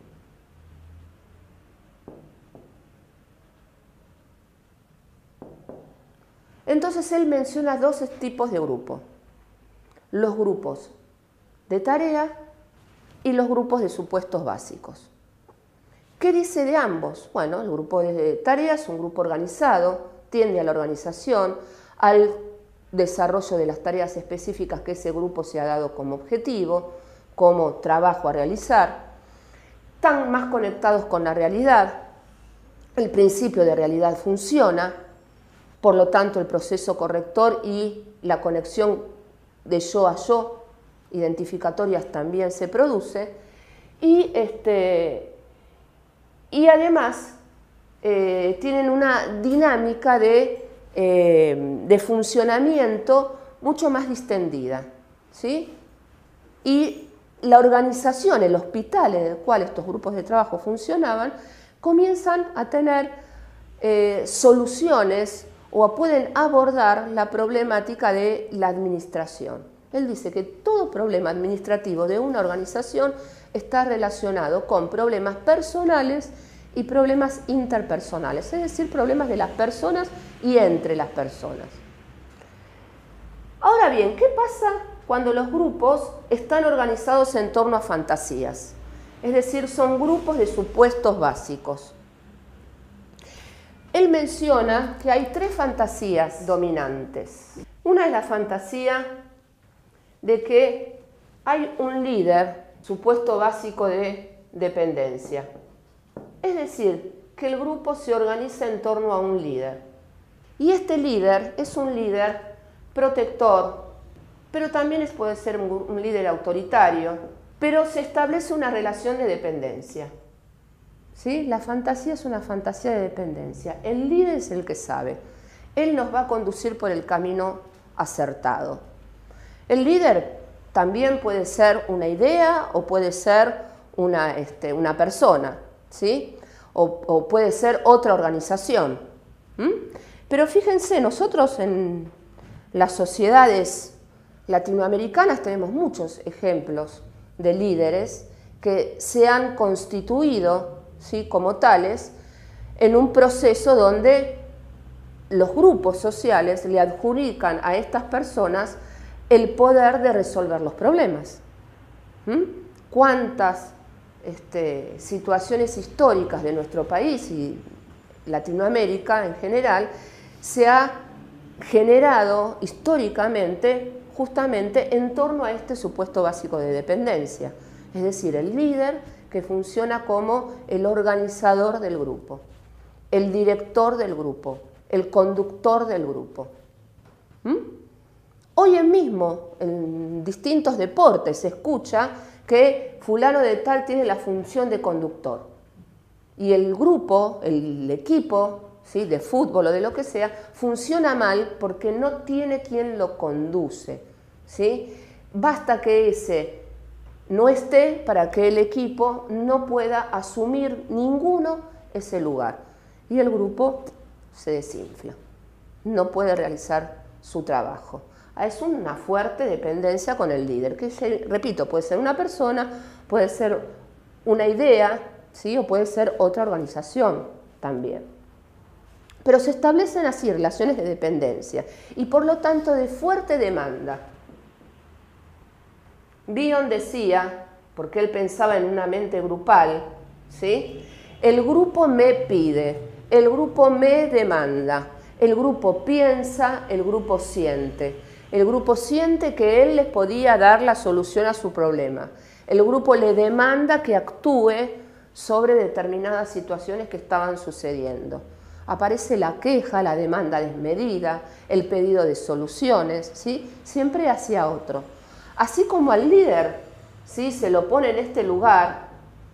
Entonces él menciona dos tipos de grupos, los grupos de tarea y los grupos de supuestos básicos. ¿Qué dice de ambos? Bueno, el grupo de tarea es un grupo organizado, tiende a la organización, al desarrollo de las tareas específicas que ese grupo se ha dado como objetivo, como trabajo a realizar, están más conectados con la realidad, el principio de realidad funciona, por lo tanto el proceso corrector y la conexión de yo a yo, identificatorias, también se produce, y, este, y además eh, tienen una dinámica de, eh, de funcionamiento mucho más distendida, ¿sí? Y la organización, el hospital en el cual estos grupos de trabajo funcionaban, comienzan a tener eh, soluciones o pueden abordar la problemática de la administración. Él dice que todo problema administrativo de una organización está relacionado con problemas personales y problemas interpersonales, es decir, problemas de las personas y entre las personas. Ahora bien, ¿qué pasa cuando los grupos están organizados en torno a fantasías? Es decir, son grupos de supuestos básicos. Él menciona que hay tres fantasías dominantes. Una es la fantasía de que hay un líder, supuesto básico de dependencia. Es decir, que el grupo se organiza en torno a un líder. Y este líder es un líder protector, pero también puede ser un líder autoritario, pero se establece una relación de dependencia. ¿Sí? La fantasía es una fantasía de dependencia. El líder es el que sabe. Él nos va a conducir por el camino acertado. El líder también puede ser una idea o puede ser una, este, una persona, ¿sí? O, o puede ser otra organización. ¿Mm? Pero fíjense, nosotros en las sociedades latinoamericanas tenemos muchos ejemplos de líderes que se han constituido, ¿sí?, como tales en un proceso donde los grupos sociales le adjudican a estas personas el poder de resolver los problemas. ¿Mm? ¿Cuántas este, situaciones históricas de nuestro país y Latinoamérica en general se ha generado históricamente justamente en torno a este supuesto básico de dependencia? Es decir, el líder que funciona como el organizador del grupo, el director del grupo, el conductor del grupo. ¿Mm? Hoy en mismo, en distintos deportes, se escucha que fulano de tal tiene la función de conductor. Y el grupo, el equipo, ¿sí?, de fútbol o de lo que sea, funciona mal porque no tiene quien lo conduce, ¿sí? Basta que ese no esté para que el equipo no pueda asumir ninguno ese lugar. Y el grupo se desinfla, no puede realizar su trabajo. Es una fuerte dependencia con el líder, que, repito, puede ser una persona, puede ser una idea, ¿sí?, o puede ser otra organización también. Pero se establecen así relaciones de dependencia y por lo tanto de fuerte demanda. Bion decía, porque él pensaba en una mente grupal, ¿sí?, el grupo me pide, el grupo me demanda, el grupo piensa, el grupo siente. El grupo siente que él les podía dar la solución a su problema. El grupo le demanda que actúe sobre determinadas situaciones que estaban sucediendo. Aparece la queja, la demanda desmedida, el pedido de soluciones, ¿sí?, siempre hacia otro. Así como al líder, ¿sí?, se lo pone en este lugar,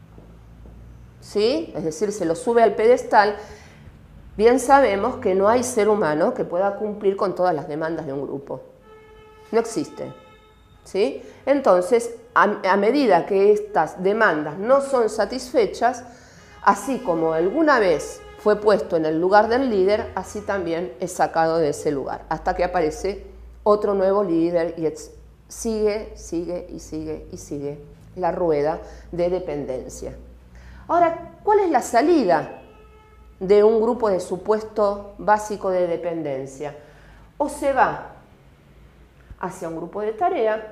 ¿sí?, es decir, se lo sube al pedestal, bien sabemos que no hay ser humano que pueda cumplir con todas las demandas de un grupo. No existe, ¿sí? Entonces, a, a medida que estas demandas no son satisfechas, así como alguna vez fue puesto en el lugar del líder, así también es sacado de ese lugar, hasta que aparece otro nuevo líder y sigue, sigue y sigue y sigue la rueda de dependencia. Ahora, ¿cuál es la salida de un grupo de supuesto básico de dependencia? O se va hacia un grupo de tarea,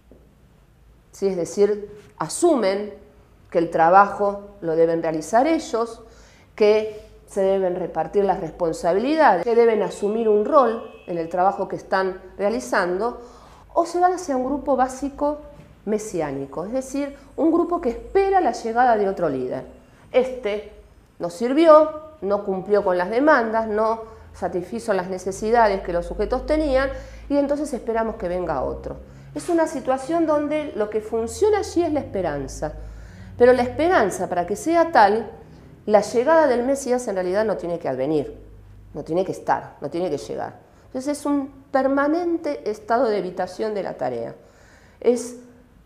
¿sí?, es decir, asumen que el trabajo lo deben realizar ellos, que se deben repartir las responsabilidades, que deben asumir un rol en el trabajo que están realizando, o se van hacia un grupo básico mesiánico, es decir, un grupo que espera la llegada de otro líder. Este no sirvió, no cumplió con las demandas, no satisfizo las necesidades que los sujetos tenían y entonces esperamos que venga otro. Es una situación donde lo que funciona allí es la esperanza, pero la esperanza, para que sea tal, la llegada del Mesías en realidad no tiene que advenir, no tiene que estar, no tiene que llegar. Entonces es un permanente estado de evitación de la tarea. Es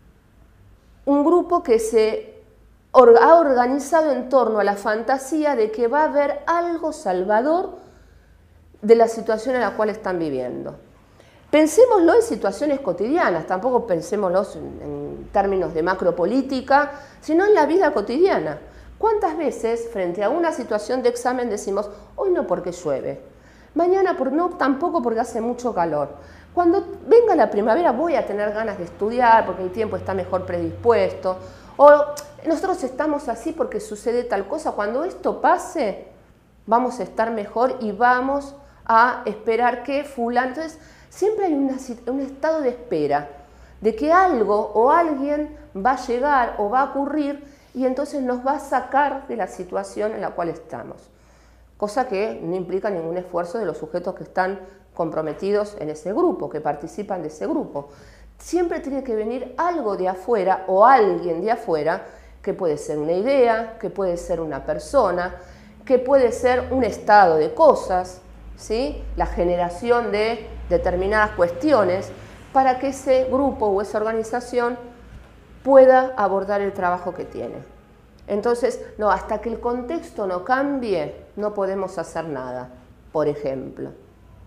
un grupo que se ha organizado en torno a la fantasía de que va a haber algo salvador de la situación en la cual están viviendo. Pensémoslo en situaciones cotidianas, tampoco pensémoslo en, en términos de macropolítica, sino en la vida cotidiana. ¿Cuántas veces frente a una situación de examen decimos, hoy no porque llueve, mañana por, no tampoco porque hace mucho calor, cuando venga la primavera voy a tener ganas de estudiar porque el tiempo está mejor predispuesto, o nosotros estamos así porque sucede tal cosa, cuando esto pase vamos a estar mejor y vamos a esperar que fulano. Entonces siempre hay una, un estado de espera de que algo o alguien va a llegar o va a ocurrir y entonces nos va a sacar de la situación en la cual estamos, cosa que no implica ningún esfuerzo de los sujetos que están comprometidos en ese grupo, que participan de ese grupo. Siempre tiene que venir algo de afuera o alguien de afuera, que puede ser una idea, que puede ser una persona, que puede ser un estado de cosas, ¿sí?, la generación de determinadas cuestiones para que ese grupo o esa organización pueda abordar el trabajo que tiene. Entonces, no, hasta que el contexto no cambie, no podemos hacer nada, por ejemplo.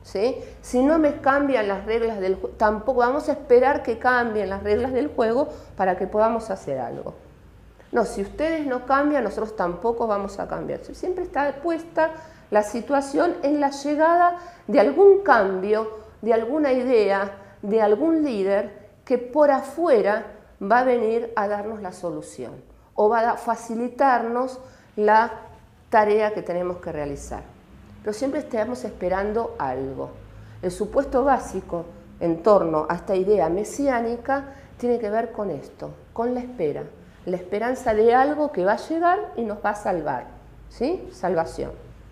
¿sí? Si no me cambian las reglas del juego, tampoco vamos a esperar que cambien las reglas del juego para que podamos hacer algo. No, si ustedes no cambian, nosotros tampoco vamos a cambiar. Siempre está puesta la situación en la llegada de algún cambio, de alguna idea, de algún líder que por afuera va a venir a darnos la solución o va a facilitarnos la tarea que tenemos que realizar. Pero siempre estamos esperando algo. El supuesto básico en torno a esta idea mesiánica tiene que ver con esto, con la espera. La esperanza de algo que va a llegar y nos va a salvar, ¿sí? Salvación.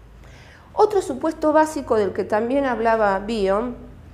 Otro supuesto básico del que también hablaba Bion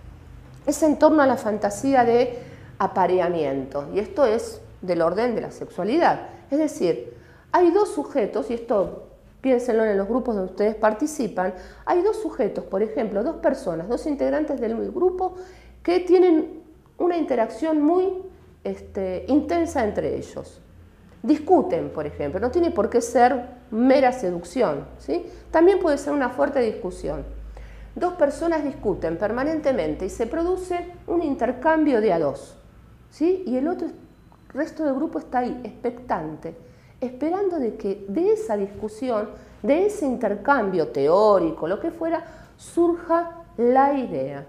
es en torno a la fantasía de apareamiento, y esto es del orden de la sexualidad. Es decir, hay dos sujetos, y esto piénsenlo en los grupos donde ustedes participan, hay dos sujetos, por ejemplo, dos personas, dos integrantes del grupo que tienen una interacción muy este, intensa entre ellos. Discuten, por ejemplo, no tiene por qué ser mera seducción, ¿sí? También puede ser una fuerte discusión. Dos personas discuten permanentemente y se produce un intercambio de a dos, ¿sí? Y el otro, el resto del grupo está ahí, expectante, esperando de que de esa discusión, de ese intercambio teórico, lo que fuera, surja la idea.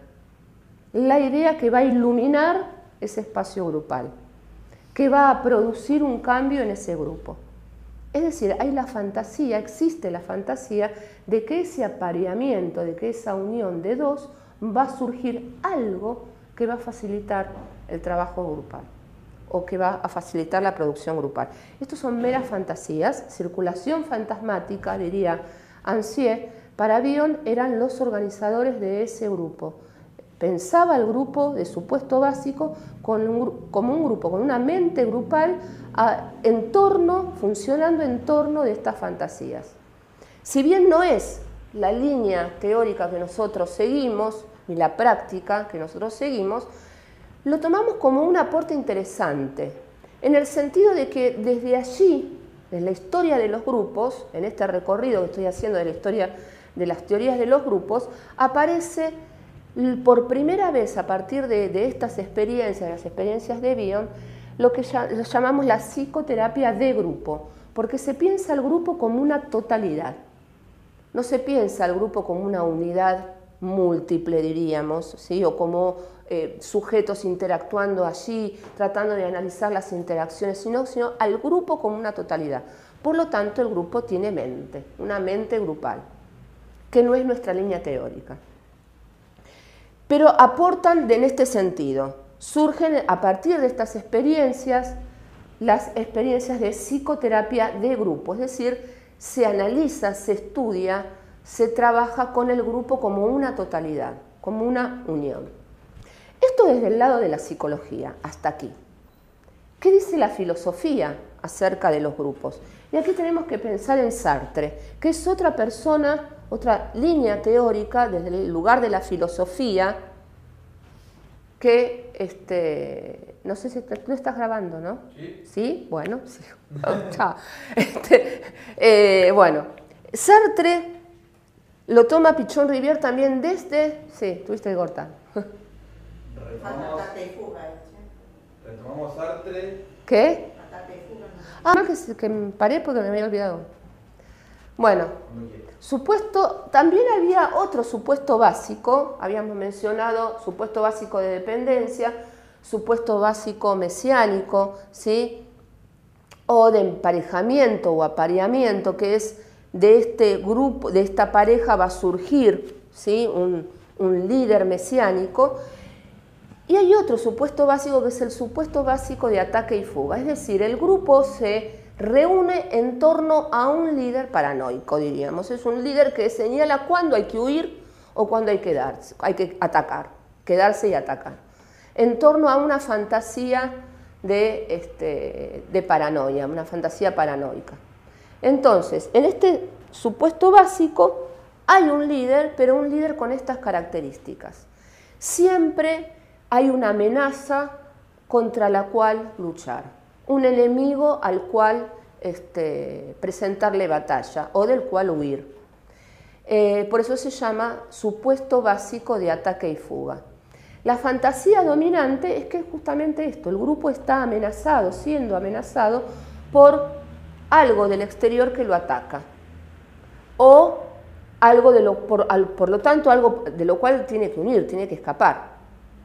La idea que va a iluminar ese espacio grupal, que va a producir un cambio en ese grupo. Es decir, hay la fantasía, existe la fantasía de que ese apareamiento, de que esa unión de dos va a surgir algo que va a facilitar el trabajo grupal o que va a facilitar la producción grupal. Estos son meras fantasías, circulación fantasmática, diría Ancier. Para Bion eran los organizadores de ese grupo. Pensaba el grupo de supuesto básico con un, como un grupo, con una mente grupal a, en torno, funcionando en torno de estas fantasías. Si bien no es la línea teórica que nosotros seguimos, ni la práctica que nosotros seguimos, lo tomamos como un aporte interesante, en el sentido de que desde allí, en la historia de los grupos, en este recorrido que estoy haciendo de la historia de las teorías de los grupos, aparece por primera vez a partir de, de estas experiencias, las experiencias de Bion, lo que ya, lo llamamos la psicoterapia de grupo, porque se piensa al grupo como una totalidad. No se piensa al grupo como una unidad múltiple, diríamos, ¿sí? O como eh, sujetos interactuando allí, tratando de analizar las interacciones, sino, sino al grupo como una totalidad. Por lo tanto, el grupo tiene mente, una mente grupal, que no es nuestra línea teórica. Pero aportan en este sentido, surgen a partir de estas experiencias las experiencias de psicoterapia de grupo, es decir, se analiza, se estudia, se trabaja con el grupo como una totalidad, como una unión. Esto desde el lado de la psicología, hasta aquí. ¿Qué dice la filosofía acerca de los grupos? Y aquí tenemos que pensar en Sartre, que es otra persona, otra línea teórica desde el lugar de la filosofía, que, este, no sé si tú estás grabando, ¿no? Sí. ¿Sí? Bueno, sí. Chao. Este, eh, bueno, Sartre lo toma Pichon Rivière también desde... Sí, tuviste que cortar. Retomamos, retomamos Sartre. ¿Qué? Ah, que, que me paré porque me había olvidado. Bueno, supuesto, también había otro supuesto básico, habíamos mencionado supuesto básico de dependencia, supuesto básico mesiánico, ¿sí? O de emparejamiento o apareamiento, que es de este grupo, de esta pareja va a surgir, ¿sí? un, un líder mesiánico. Y hay otro supuesto básico que es el supuesto básico de ataque y fuga, es decir, el grupo se reúne en torno a un líder paranoico, diríamos. Es un líder que señala cuándo hay que huir o cuándo hay que darse, hay que atacar, quedarse y atacar, en torno a una fantasía de, este, de paranoia, una fantasía paranoica. Entonces, en este supuesto básico hay un líder, pero un líder con estas características. Siempre hay una amenaza contra la cual luchar, un enemigo al cual este, presentarle batalla o del cual huir. Eh, por eso se llama supuesto básico de ataque y fuga. La fantasía dominante es que es justamente esto, el grupo está amenazado, siendo amenazado por algo del exterior que lo ataca, o algo de lo, por, al, por lo tanto, algo de lo cual tiene que unir, tiene que escapar.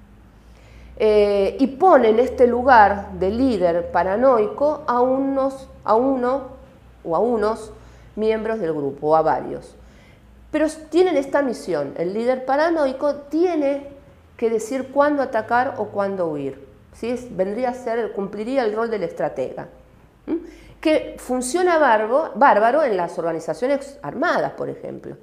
Eh, y pone en este lugar de líder paranoico a, unos, a uno o a unos miembros del grupo, o a varios. Pero tienen esta misión, el líder paranoico tiene que decir cuándo atacar o cuándo huir. ¿Sí? Vendría a ser, cumpliría el rol del estratega. ¿Mm? Que funciona bárbaro, bárbaro en las organizaciones armadas, por ejemplo.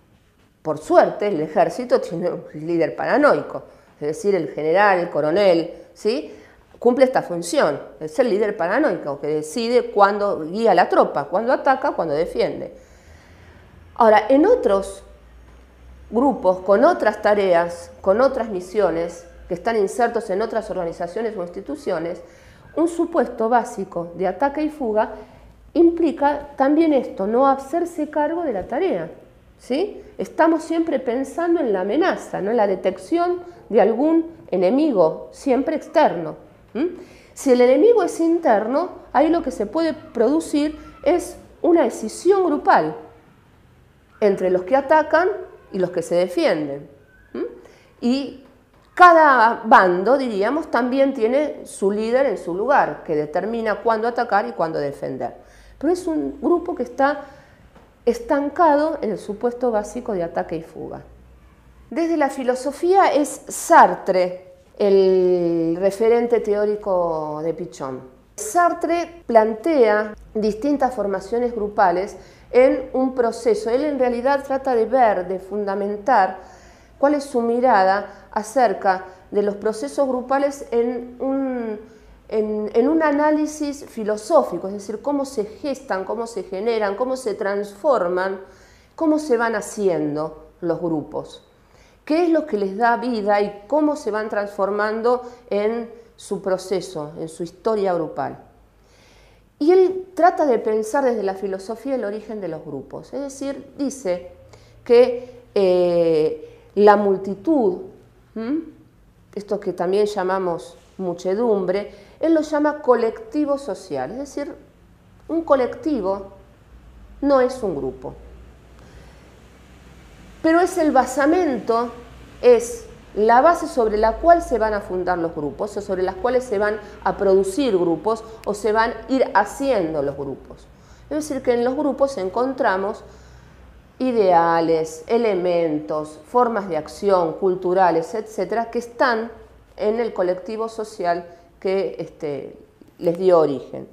Por suerte, el ejército tiene un líder paranoico, es decir, el general, el coronel, ¿sí? Cumple esta función, es el líder paranoico que decide cuándo guía a la tropa, cuándo ataca, cuándo defiende. Ahora, en otros grupos, con otras tareas, con otras misiones, que están insertos en otras organizaciones o instituciones, un supuesto básico de ataque y fuga implica también esto, no hacerse cargo de la tarea. ¿Sí? Estamos siempre pensando en la amenaza, ¿no? En la detección de algún enemigo, siempre externo. ¿Mm? Si el enemigo es interno, ahí lo que se puede producir es una decisión grupal entre los que atacan y los que se defienden. ¿Mm? Y cada bando, diríamos, también tiene su líder en su lugar, que determina cuándo atacar y cuándo defender. Pero es un grupo que está estancado en el supuesto básico de ataque y fuga. Desde la filosofía es Sartre el referente teórico de Pichon. Sartre plantea distintas formaciones grupales en un proceso. Él en realidad trata de ver, de fundamentar cuál es su mirada acerca de los procesos grupales en un En, en un análisis filosófico, es decir, cómo se gestan, cómo se generan, cómo se transforman, cómo se van haciendo los grupos, qué es lo que les da vida y cómo se van transformando en su proceso, en su historia grupal. Y él trata de pensar desde la filosofía el origen de los grupos, es decir, dice que eh, la multitud, ¿m? esto que también llamamos muchedumbre, él lo llama colectivo social, es decir, un colectivo no es un grupo. Pero es el basamento, es la base sobre la cual se van a fundar los grupos, o sobre las cuales se van a producir grupos, o se van a ir haciendo los grupos. Es decir, que en los grupos encontramos ideales, elementos, formas de acción, culturales, etcétera, que están en el colectivo social que este, les dio origen.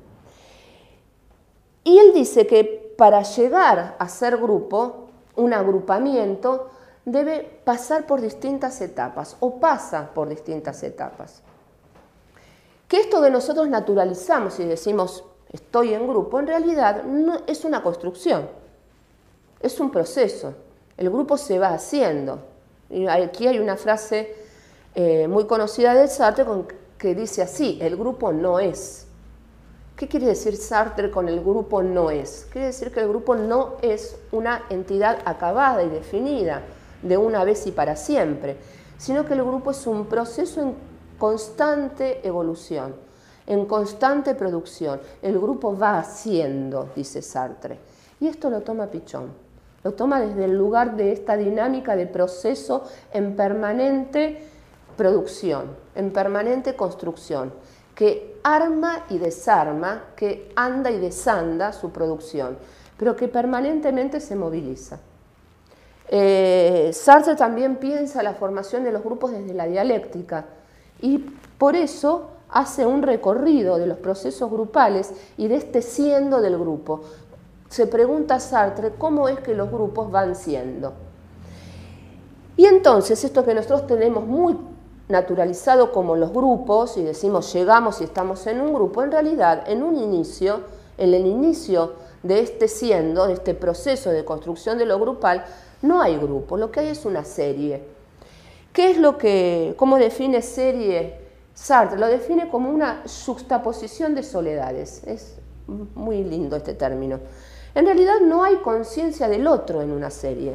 Y él dice que para llegar a ser grupo, un agrupamiento debe pasar por distintas etapas, o pasa por distintas etapas. Que esto que nosotros naturalizamos y decimos estoy en grupo, en realidad no, es una construcción, es un proceso. El grupo se va haciendo. Y aquí hay una frase eh, muy conocida de Sartre con que dice así, el grupo no es. ¿Qué quiere decir Sartre con el grupo no es? Quiere decir que el grupo no es una entidad acabada y definida de una vez y para siempre, sino que el grupo es un proceso en constante evolución, en constante producción. El grupo va haciendo, dice Sartre. Y esto lo toma Pichon, lo toma desde el lugar de esta dinámica de proceso en permanente producción, en permanente construcción, que arma y desarma, que anda y desanda su producción, pero que permanentemente se moviliza. Eh, Sartre también piensa la formación de los grupos desde la dialéctica y por eso hace un recorrido de los procesos grupales y de este siendo del grupo. Se pregunta Sartre cómo es que los grupos van siendo. Y entonces esto que nosotros tenemos muy naturalizado como los grupos, y decimos llegamos y estamos en un grupo, en realidad en un inicio, en el inicio de este siendo, de este proceso de construcción de lo grupal, no hay grupo, lo que hay es una serie. ¿Qué es lo que, cómo define serie Sartre? Lo define como una juxtaposición de soledades, es muy lindo este término. En realidad no hay conciencia del otro en una serie.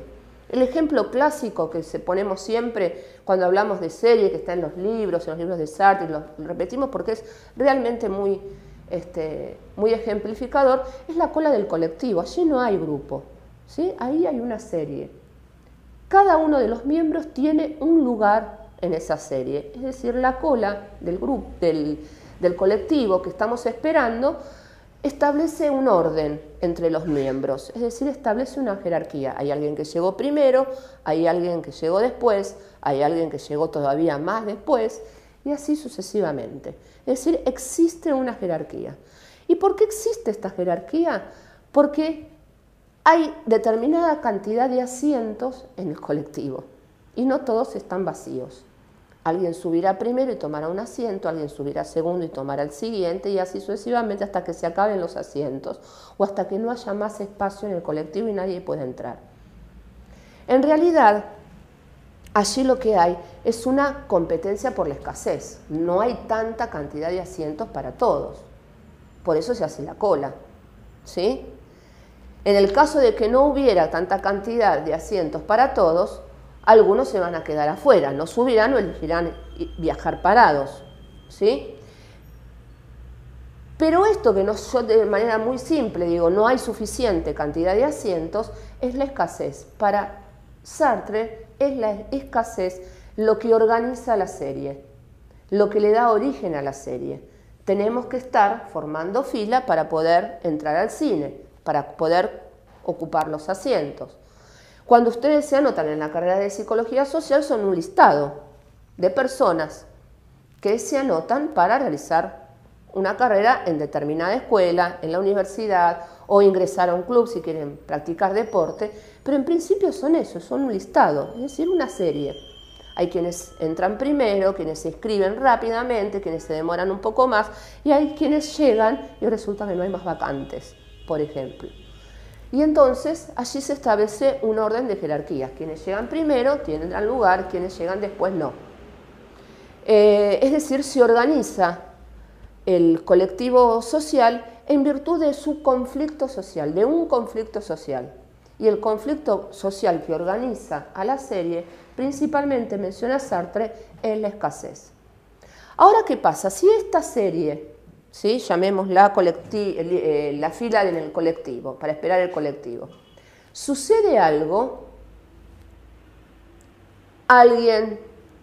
El ejemplo clásico que se ponemos siempre cuando hablamos de serie, que está en los libros, en los libros de Sartre, y lo repetimos porque es realmente muy, este, muy ejemplificador, es la cola del colectivo. Allí no hay grupo, ¿sí? Ahí hay una serie. Cada uno de los miembros tiene un lugar en esa serie, es decir, la cola del grupo, del, del colectivo que estamos esperando, establece un orden entre los miembros, es decir, establece una jerarquía. Hay alguien que llegó primero, hay alguien que llegó después, hay alguien que llegó todavía más después, y así sucesivamente. Es decir, existe una jerarquía. ¿Y por qué existe esta jerarquía? Porque hay determinada cantidad de asientos en el colectivo, y no todos están vacíos. Alguien subirá primero y tomará un asiento, alguien subirá segundo y tomará el siguiente, y así sucesivamente hasta que se acaben los asientos o hasta que no haya más espacio en el colectivo y nadie pueda entrar. En realidad, allí lo que hay es una competencia por la escasez. No hay tanta cantidad de asientos para todos. Por eso se hace la cola, ¿sí? En el caso de que no hubiera tanta cantidad de asientos para todos, algunos se van a quedar afuera, no subirán o elegirán viajar parados, ¿sí? Pero esto que no, yo de manera muy simple digo, no hay suficiente cantidad de asientos, es la escasez. Para Sartre es la escasez lo que organiza la serie, lo que le da origen a la serie. Tenemos que estar formando fila para poder entrar al cine, para poder ocupar los asientos. Cuando ustedes se anotan en la carrera de Psicología Social, son un listado de personas que se anotan para realizar una carrera en determinada escuela, en la universidad, o ingresar a un club si quieren practicar deporte, pero en principio son eso, son un listado, es decir, una serie. Hay quienes entran primero, quienes se inscriben rápidamente, quienes se demoran un poco más, y hay quienes llegan y resulta que no hay más vacantes, por ejemplo. Y entonces allí se establece un orden de jerarquías. Quienes llegan primero tienen lugar, quienes llegan después no. Eh, es decir, se organiza el colectivo social en virtud de su conflicto social, de un conflicto social. Y el conflicto social que organiza a la serie, principalmente menciona Sartre, es la escasez. Ahora, ¿qué pasa? Si esta serie, ¿sí? Llamémosla eh, la fila en el colectivo, para esperar el colectivo. Sucede algo, alguien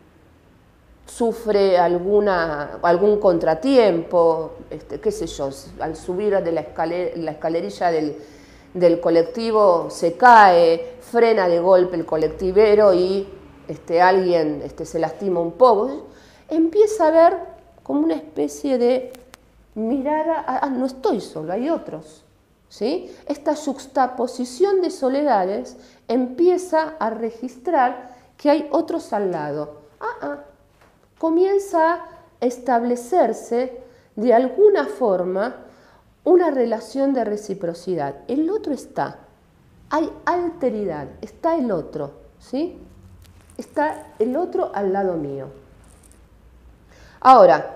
sufre alguna, algún contratiempo, este, qué sé yo, al subir de la, escaler, la escalerilla del, del colectivo se cae, frena de golpe el colectivero y este, alguien este, se lastima un poco, empieza a ver como una especie de mirada, ah, no estoy solo, hay otros, ¿sí? Esta juxtaposición de soledades empieza a registrar que hay otros al lado. Ah, ah, comienza a establecerse de alguna forma una relación de reciprocidad. El otro está, hay alteridad, está el otro, ¿sí? Está el otro al lado mío. Ahora,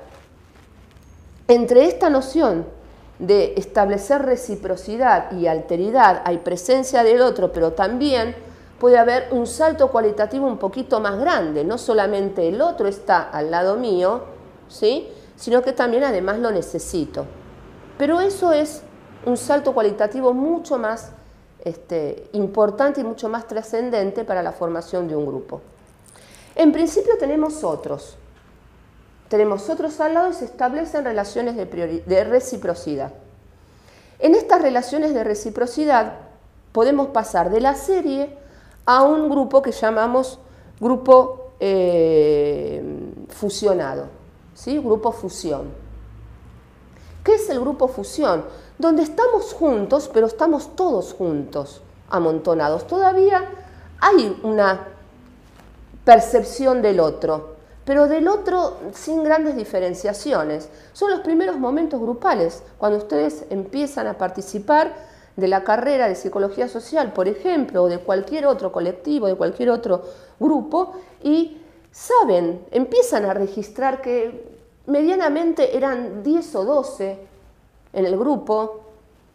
entre esta noción de establecer reciprocidad y alteridad hay presencia del otro, pero también puede haber un salto cualitativo un poquito más grande. No solamente el otro está al lado mío, ¿sí? Sino que también además lo necesito. Pero eso es un salto cualitativo mucho más este, importante y mucho más trascendente para la formación de un grupo. En principio tenemos otros. Tenemos otros al lado y se establecen relaciones de, de reciprocidad. En estas relaciones de reciprocidad podemos pasar de la serie a un grupo que llamamos grupo eh, fusionado, ¿sí? Grupo fusión. ¿Qué es el grupo fusión? Donde estamos juntos, pero estamos todos juntos, amontonados. Todavía hay una percepción del otro, pero del otro sin grandes diferenciaciones. Son los primeros momentos grupales, cuando ustedes empiezan a participar de la carrera de Psicología Social, por ejemplo, o de cualquier otro colectivo, de cualquier otro grupo, y saben, empiezan a registrar que medianamente eran diez o doce en el grupo,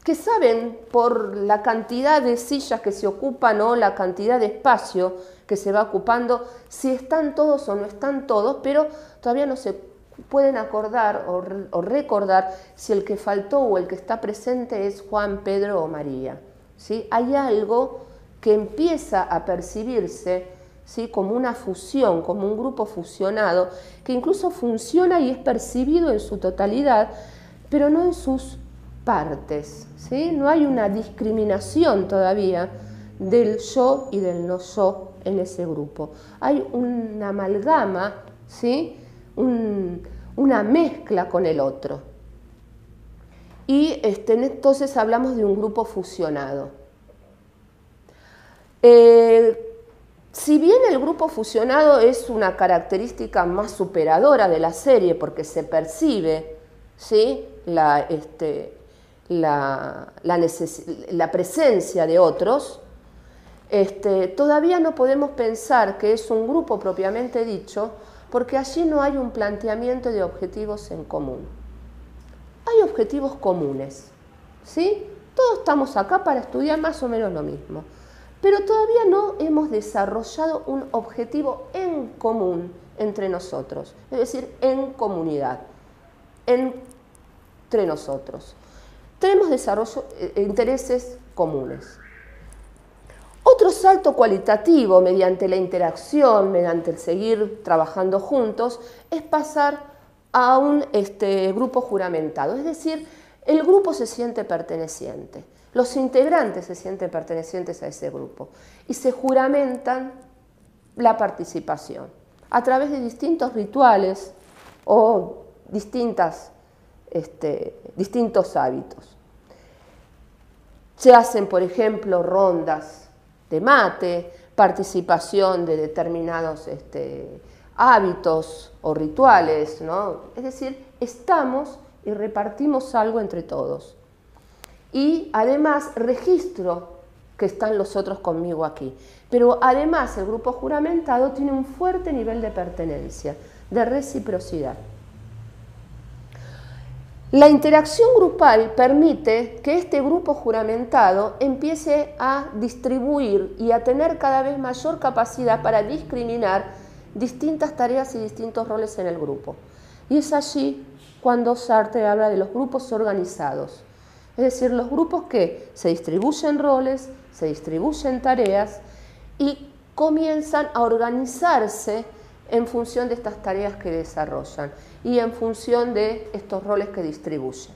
que saben por la cantidad de sillas que se ocupan o la cantidad de espacio que se va ocupando, si están todos o no están todos, pero todavía no se pueden acordar o, o recordar si el que faltó o el que está presente es Juan, Pedro o María, ¿sí? Hay algo que empieza a percibirse, ¿sí?, como una fusión, como un grupo fusionado, que incluso funciona y es percibido en su totalidad, pero no en sus partes, ¿sí? No hay una discriminación todavía del yo y del no yo en ese grupo. Hay una amalgama, ¿sí?, Un, una mezcla con el otro. Y este, entonces hablamos de un grupo fusionado. Eh, si bien el grupo fusionado es una característica más superadora de la serie porque se percibe, ¿sí?, la, este, la, la, la presencia de otros, este, todavía no podemos pensar que es un grupo propiamente dicho, porque allí no hay un planteamiento de objetivos en común. Hay objetivos comunes, ¿sí? Todos estamos acá para estudiar más o menos lo mismo, pero todavía no hemos desarrollado un objetivo en común entre nosotros, es decir, en comunidad, entre nosotros. Tenemos desarrollo, eh, intereses comunes. Otro salto cualitativo mediante la interacción, mediante el seguir trabajando juntos, es pasar a un este, grupo juramentado. Es decir, el grupo se siente perteneciente, los integrantes se sienten pertenecientes a ese grupo y se juramentan la participación a través de distintos rituales o distintas, este, distintos hábitos. Se hacen, por ejemplo, rondas de mate, participación de determinados este, hábitos o rituales, ¿no? Es decir, estamos y repartimos algo entre todos. Y además registro que están los otros conmigo aquí. Pero además el grupo juramentado tiene un fuerte nivel de pertenencia, de reciprocidad. La interacción grupal permite que este grupo juramentado empiece a distribuir y a tener cada vez mayor capacidad para discriminar distintas tareas y distintos roles en el grupo. Y es allí cuando Sartre habla de los grupos organizados, es decir, los grupos que se distribuyen roles, se distribuyen tareas y comienzan a organizarse en función de estas tareas que desarrollan y en función de estos roles que distribuyen.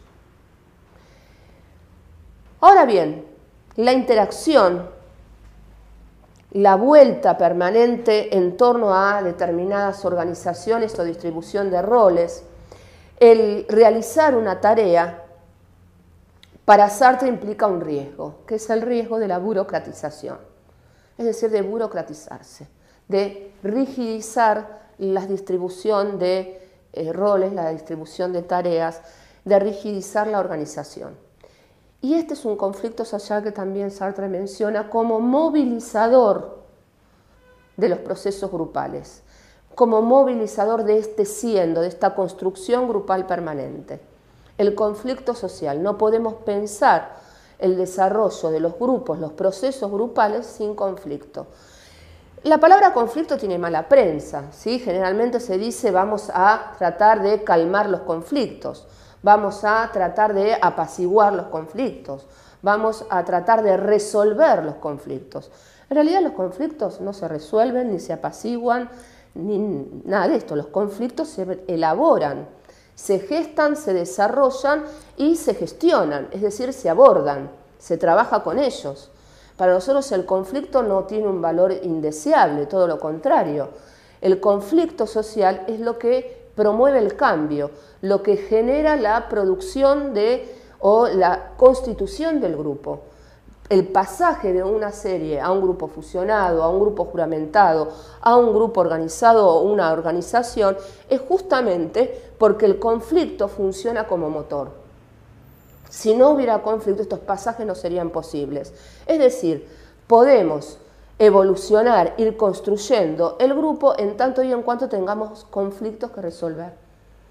Ahora bien, la interacción, la vuelta permanente en torno a determinadas organizaciones o distribución de roles, el realizar una tarea, para Sartre implica un riesgo, que es el riesgo de la burocratización, es decir, de burocratizarse, de rigidizar la distribución de eh, roles, la distribución de tareas, de rigidizar la organización. Y este es un conflicto social que también Sartre menciona como movilizador de los procesos grupales, como movilizador de este siendo, de esta construcción grupal permanente. El conflicto social. No podemos pensar el desarrollo de los grupos, los procesos grupales sin conflicto. La palabra conflicto tiene mala prensa, ¿sí? Generalmente se dice vamos a tratar de calmar los conflictos, vamos a tratar de apaciguar los conflictos, vamos a tratar de resolver los conflictos. En realidad los conflictos no se resuelven, ni se apaciguan, ni nada de esto. Los conflictos se elaboran, se gestan, se desarrollan y se gestionan, es decir, se abordan, se trabaja con ellos. Para nosotros el conflicto no tiene un valor indeseable, todo lo contrario. El conflicto social es lo que promueve el cambio, lo que genera la producción de, o la constitución del grupo. El pasaje de una serie a un grupo fusionado, a un grupo juramentado, a un grupo organizado o una organización, es justamente porque el conflicto funciona como motor. Si no hubiera conflicto, estos pasajes no serían posibles. Es decir, podemos evolucionar, ir construyendo el grupo en tanto y en cuanto tengamos conflictos que resolver.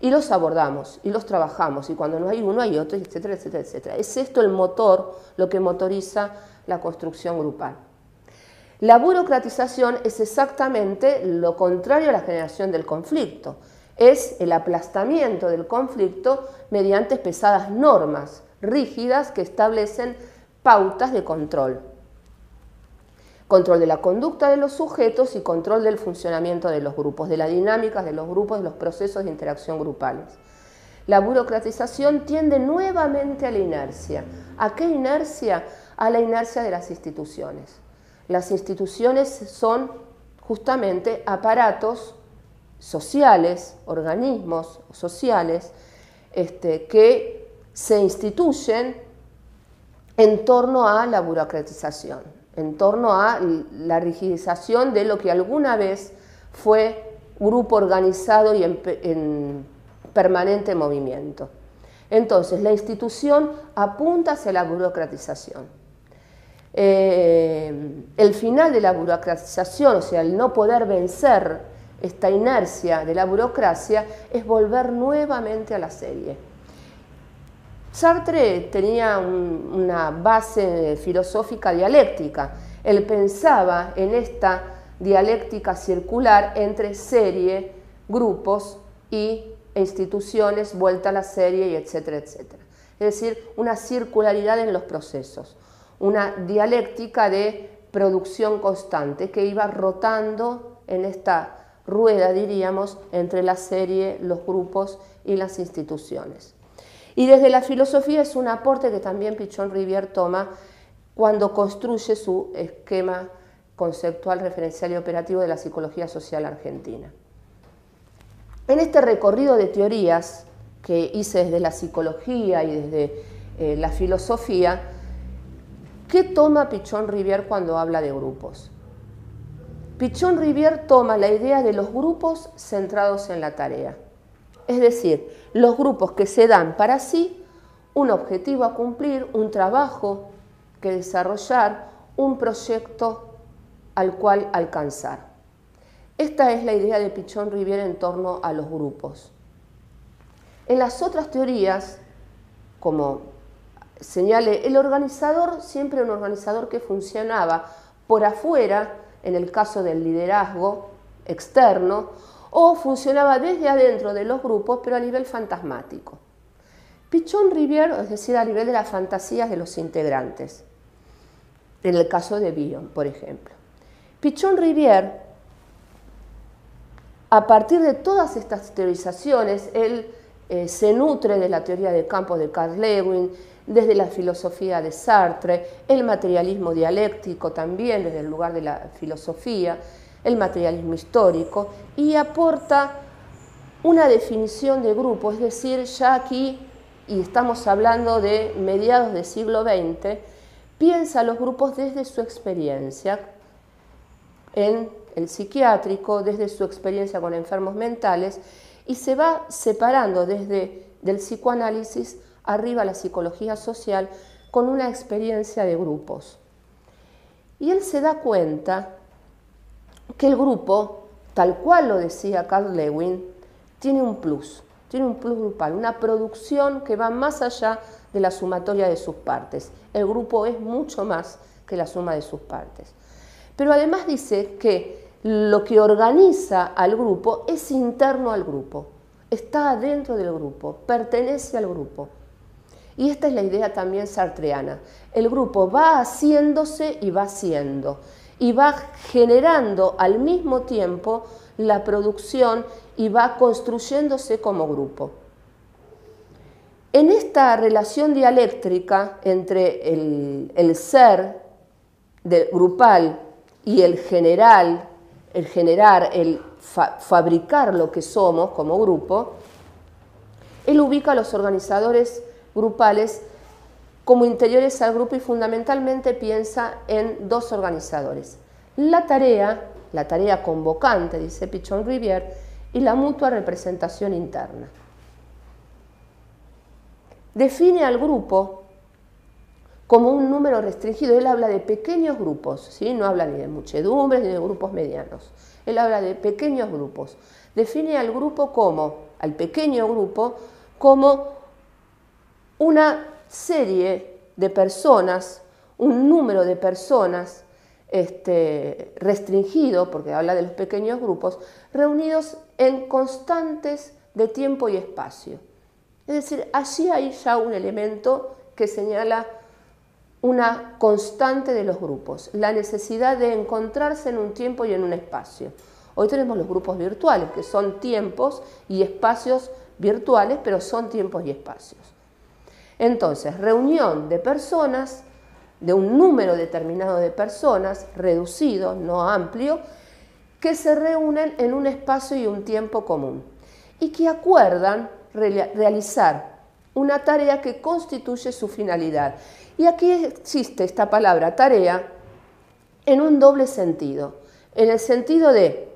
y los abordamos, y los trabajamos, y cuando no hay uno hay otro, etcétera, etcétera, etcétera. Es esto el motor, lo que motoriza la construcción grupal. La burocratización es exactamente lo contrario a la generación del conflicto. Es el aplastamiento del conflicto mediante pesadas normas rígidas que establecen pautas de control. Control de la conducta de los sujetos y control del funcionamiento de los grupos, de las dinámicas de los grupos, de los procesos de interacción grupales. La burocratización tiende nuevamente a la inercia. ¿A qué inercia? A la inercia de las instituciones. Las instituciones son justamente aparatos sociales, organismos sociales, este, que se instituyen en torno a la burocratización, en torno a la rigidización de lo que alguna vez fue grupo organizado y en, en permanente movimiento. Entonces, la institución apunta hacia la burocratización. Eh, el final de la burocratización, o sea, el no poder vencer esta inercia de la burocracia, es volver nuevamente a la serie. Sartre tenía un, una base filosófica dialéctica. Él pensaba en esta dialéctica circular entre serie, grupos y instituciones, vuelta a la serie, y etcétera, etcétera. Es decir, una circularidad en los procesos, una dialéctica de producción constante que iba rotando en esta rueda, diríamos, entre la serie, los grupos y las instituciones. Y desde la filosofía es un aporte que también Pichon-Rivière toma cuando construye su esquema conceptual, referencial y operativo de la psicología social argentina. En este recorrido de teorías que hice desde la psicología y desde eh, la filosofía, ¿qué toma Pichon-Rivière cuando habla de grupos? Pichon-Rivière toma la idea de los grupos centrados en la tarea. Es decir, los grupos que se dan para sí un objetivo a cumplir, un trabajo que desarrollar, un proyecto al cual alcanzar. Esta es la idea de Pichon-Rivière en torno a los grupos. En las otras teorías, como señale, el organizador, siempre un organizador que funcionaba por afuera, en el caso del liderazgo externo, o funcionaba desde adentro de los grupos, pero a nivel fantasmático. Pichon-Rivière, es decir, a nivel de las fantasías de los integrantes, en el caso de Villon, por ejemplo. Pichon-Rivière, a partir de todas estas teorizaciones, él eh, se nutre de la teoría de campos de Carl Lewin, desde la filosofía de Sartre, el materialismo dialéctico también desde el lugar de la filosofía, el materialismo histórico, y aporta una definición de grupo, es decir, ya aquí, y estamos hablando de mediados del siglo veinte, piensa los grupos desde su experiencia en el psiquiátrico, desde su experiencia con enfermos mentales, y se va separando desde del psicoanálisis arriba a la psicología social con una experiencia de grupos. Y él se da cuenta que el grupo, tal cual lo decía Carl Lewin, tiene un plus, tiene un plus grupal, una producción que va más allá de la sumatoria de sus partes. El grupo es mucho más que la suma de sus partes. Pero además dice que lo que organiza al grupo es interno al grupo, está adentro del grupo, pertenece al grupo. Y esta es la idea también sartreana. El grupo va haciéndose y va siendo, y va generando al mismo tiempo la producción y va construyéndose como grupo. En esta relación dialéctrica entre el, el ser del grupal y el general, el generar, el fa fabricar lo que somos como grupo, él ubica a los organizadores grupales como interiores al grupo y fundamentalmente piensa en dos organizadores. La tarea, la tarea convocante, dice Pichon-Rivière, y la mutua representación interna. Define al grupo como un número restringido. Él habla de pequeños grupos, ¿sí? No habla ni de muchedumbres ni de grupos medianos. Él habla de pequeños grupos. Define al grupo como, al pequeño grupo como una serie de personas, un número de personas este, restringido, porque habla de los pequeños grupos, reunidos en constantes de tiempo y espacio. Es decir, allí hay ya un elemento que señala una constante de los grupos, la necesidad de encontrarse en un tiempo y en un espacio. Hoy tenemos los grupos virtuales, que son tiempos y espacios virtuales, pero son tiempos y espacios. Entonces, reunión de personas, de un número determinado de personas, reducido, no amplio, que se reúnen en un espacio y un tiempo común y que acuerdan realizar una tarea que constituye su finalidad. Y aquí existe esta palabra tarea en un doble sentido, en el sentido de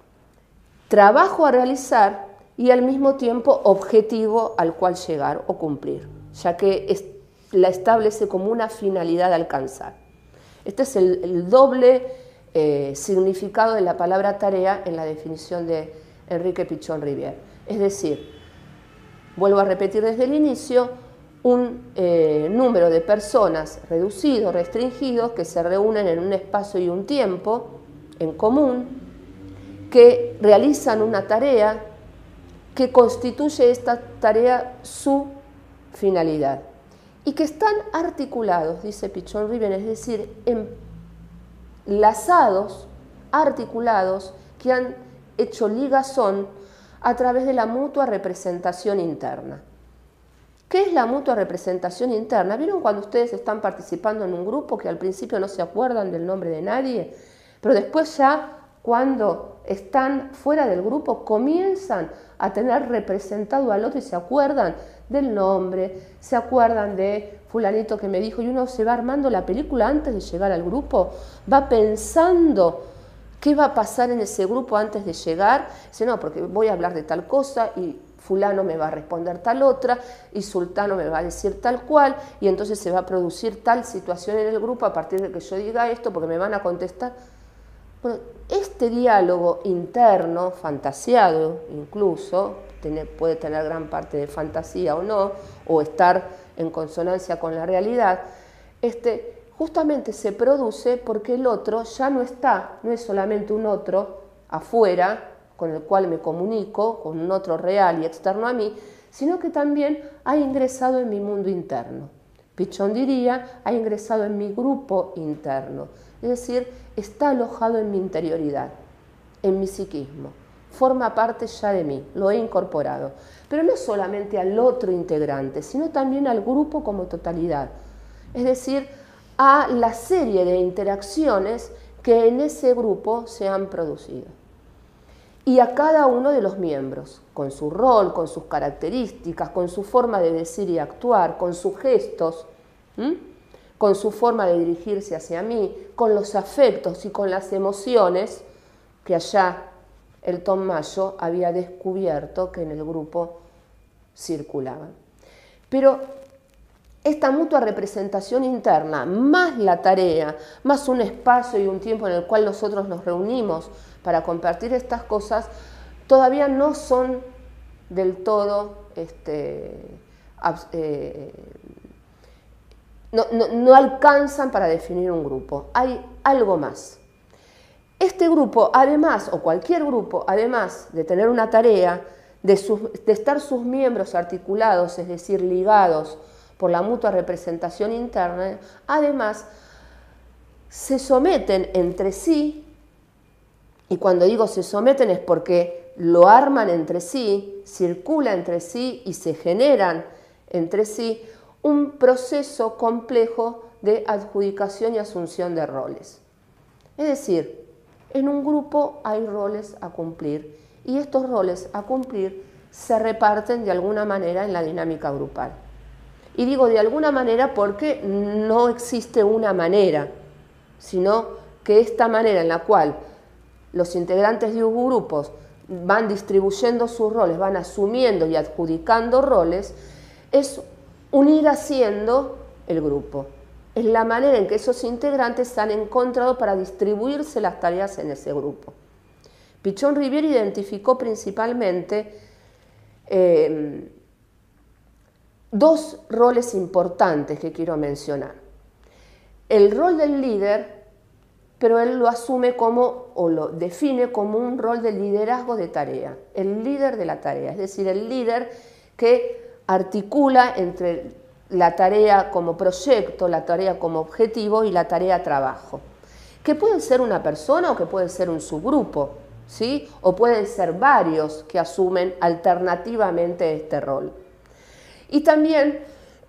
trabajo a realizar y al mismo tiempo objetivo al cual llegar o cumplir, ya que es, la establece como una finalidad a alcanzar. Este es el, el doble eh, significado de la palabra tarea en la definición de Enrique Pichon Rivière. Es decir, vuelvo a repetir desde el inicio, un eh, número de personas reducido, restringidos, que se reúnen en un espacio y un tiempo en común, que realizan una tarea que constituye esta tarea su finalidad y que están articulados, dice Pichon Rivière, es decir, enlazados, articulados, que han hecho ligazón a través de la mutua representación interna. ¿Qué es la mutua representación interna? ¿Vieron cuando ustedes están participando en un grupo que al principio no se acuerdan del nombre de nadie, pero después ya cuando están fuera del grupo comienzan a tener representado al otro y se acuerdan del nombre, se acuerdan de fulanito que me dijo, y uno se va armando la película antes de llegar al grupo, va pensando qué va a pasar en ese grupo antes de llegar, dice, no, porque voy a hablar de tal cosa y fulano me va a responder tal otra y sultano me va a decir tal cual y entonces se va a producir tal situación en el grupo a partir de que yo diga esto porque me van a contestar. Bueno, este diálogo interno, fantasiado incluso, tiene, puede tener gran parte de fantasía o no, o estar en consonancia con la realidad, este, justamente se produce porque el otro ya no está, no es solamente un otro afuera, con el cual me comunico, con un otro real y externo a mí, sino que también ha ingresado en mi mundo interno. Pichon diría, ha ingresado en mi grupo interno, es decir, está alojado en mi interioridad, en mi psiquismo, forma parte ya de mí, lo he incorporado, pero no solamente al otro integrante, sino también al grupo como totalidad, es decir, a la serie de interacciones que en ese grupo se han producido. Y a cada uno de los miembros, con su rol, con sus características, con su forma de decir y actuar, con sus gestos, ¿m? con su forma de dirigirse hacia mí, con los afectos y con las emociones que allá el Tom Mayo había descubierto que en el grupo circulaban. Pero esta mutua representación interna, más la tarea, más un espacio y un tiempo en el cual nosotros nos reunimos para compartir estas cosas, todavía no son del todo, este, eh, no, no, no alcanzan para definir un grupo. Hay algo más. Este grupo, además, o cualquier grupo, además de tener una tarea, de, sus, de estar sus miembros articulados, es decir, ligados por la mutua representación interna, además se someten entre sí, y cuando digo se someten es porque lo arman entre sí, circula entre sí y se generan entre sí un proceso complejo de adjudicación y asunción de roles. Es decir, en un grupo hay roles a cumplir y estos roles a cumplir se reparten de alguna manera en la dinámica grupal. Y digo de alguna manera porque no existe una manera, sino que esta manera en la cual los integrantes de un grupo van distribuyendo sus roles, van asumiendo y adjudicando roles, es un ir haciendo el grupo. Es la manera en que esos integrantes se han encontrado para distribuirse las tareas en ese grupo. Pichon Rivière identificó principalmente eh, dos roles importantes que quiero mencionar. El rol del líder, pero él lo asume como, o lo define como un rol de liderazgo de tarea, el líder de la tarea, es decir, el líder que articula entre la tarea como proyecto, la tarea como objetivo y la tarea trabajo, que puede ser una persona o que puede ser un subgrupo, ¿sí? O pueden ser varios que asumen alternativamente este rol. Y también,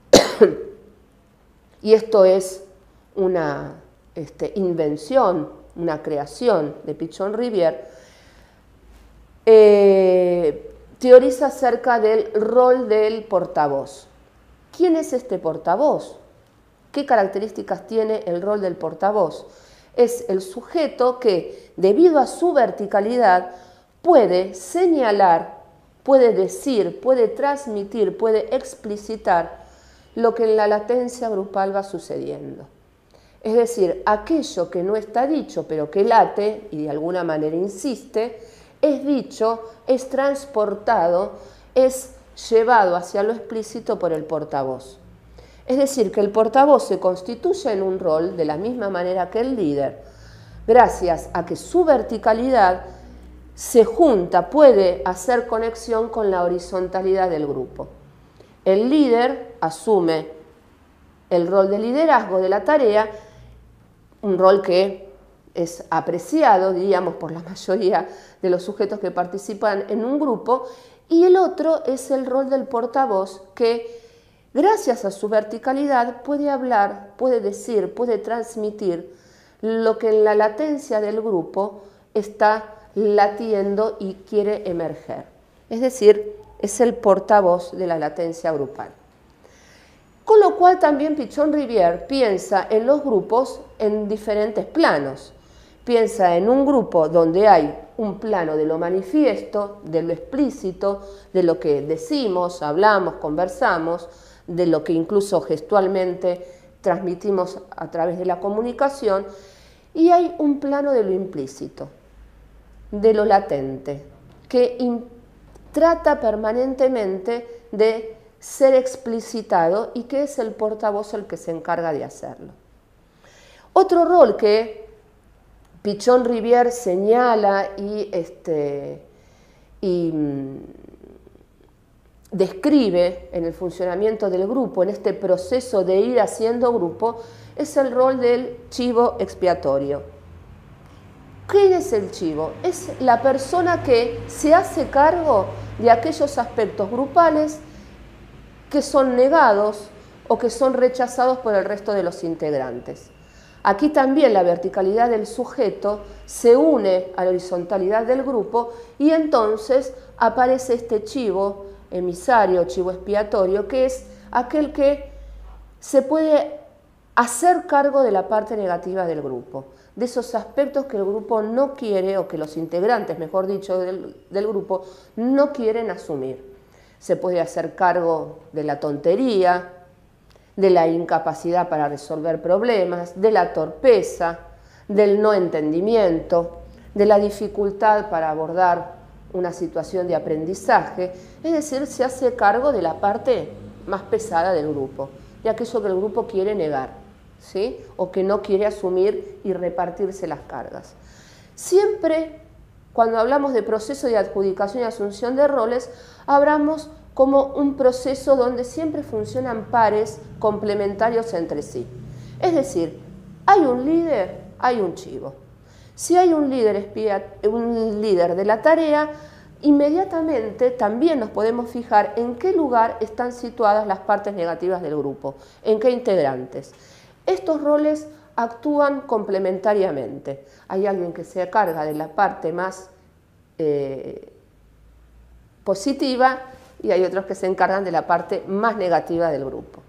y esto es una este, invención, una creación de Pichon-Rivière, eh, teoriza acerca del rol del portavoz. ¿Quién es este portavoz? ¿Qué características tiene el rol del portavoz? Es el sujeto que, debido a su verticalidad, puede señalar, puede decir, puede transmitir, puede explicitar lo que en la latencia grupal va sucediendo. Es decir, aquello que no está dicho, pero que late y de alguna manera insiste, es dicho, es transportado, es llevado hacia lo explícito por el portavoz. Es decir, que el portavoz se constituye en un rol de la misma manera que el líder, gracias a que su verticalidad se junta, puede hacer conexión con la horizontalidad del grupo. El líder asume el rol de liderazgo de la tarea, un rol que es apreciado, diríamos, por la mayoría de los sujetos que participan en un grupo, y el otro es el rol del portavoz que, gracias a su verticalidad, puede hablar, puede decir, puede transmitir lo que en la latencia del grupo está latiendo y quiere emerger. Es decir, es el portavoz de la latencia grupal. Con lo cual también Pichon-Rivière piensa en los grupos en diferentes planos. Piensa en un grupo donde hay un plano de lo manifiesto, de lo explícito, de lo que decimos, hablamos, conversamos, de lo que incluso gestualmente transmitimos a través de la comunicación, y hay un plano de lo implícito, de lo latente, que trata permanentemente de ser explicitado y que es el portavoz el que se encarga de hacerlo. Otro rol que Pichon-Rivière señala y, este, y mm, describe en el funcionamiento del grupo, en este proceso de ir haciendo grupo, es el rol del chivo expiatorio. ¿Quién es el chivo? Es la persona que se hace cargo de aquellos aspectos grupales que son negados o que son rechazados por el resto de los integrantes. Aquí también la verticalidad del sujeto se une a la horizontalidad del grupo y entonces aparece este chivo emisario, chivo expiatorio, que es aquel que se puede hacer cargo de la parte negativa del grupo, de esos aspectos que el grupo no quiere, o que los integrantes, mejor dicho, del, del grupo, no quieren asumir. Se puede hacer cargo de la tontería, de la incapacidad para resolver problemas, de la torpeza, del no entendimiento, de la dificultad para abordar una situación de aprendizaje, es decir, se hace cargo de la parte más pesada del grupo, de aquello que el grupo quiere negar, ¿sí? O que no quiere asumir y repartirse las cargas. Siempre, cuando hablamos de proceso de adjudicación y asunción de roles, hablamos como un proceso donde siempre funcionan pares complementarios entre sí. Es decir, hay un líder, hay un chivo. Si hay un líder, espía, un líder de la tarea, inmediatamente también nos podemos fijar en qué lugar están situadas las partes negativas del grupo, en qué integrantes. Estos roles actúan complementariamente. Hay alguien que se carga de la parte más eh, positiva y hay otros que se encargan de la parte más negativa del grupo.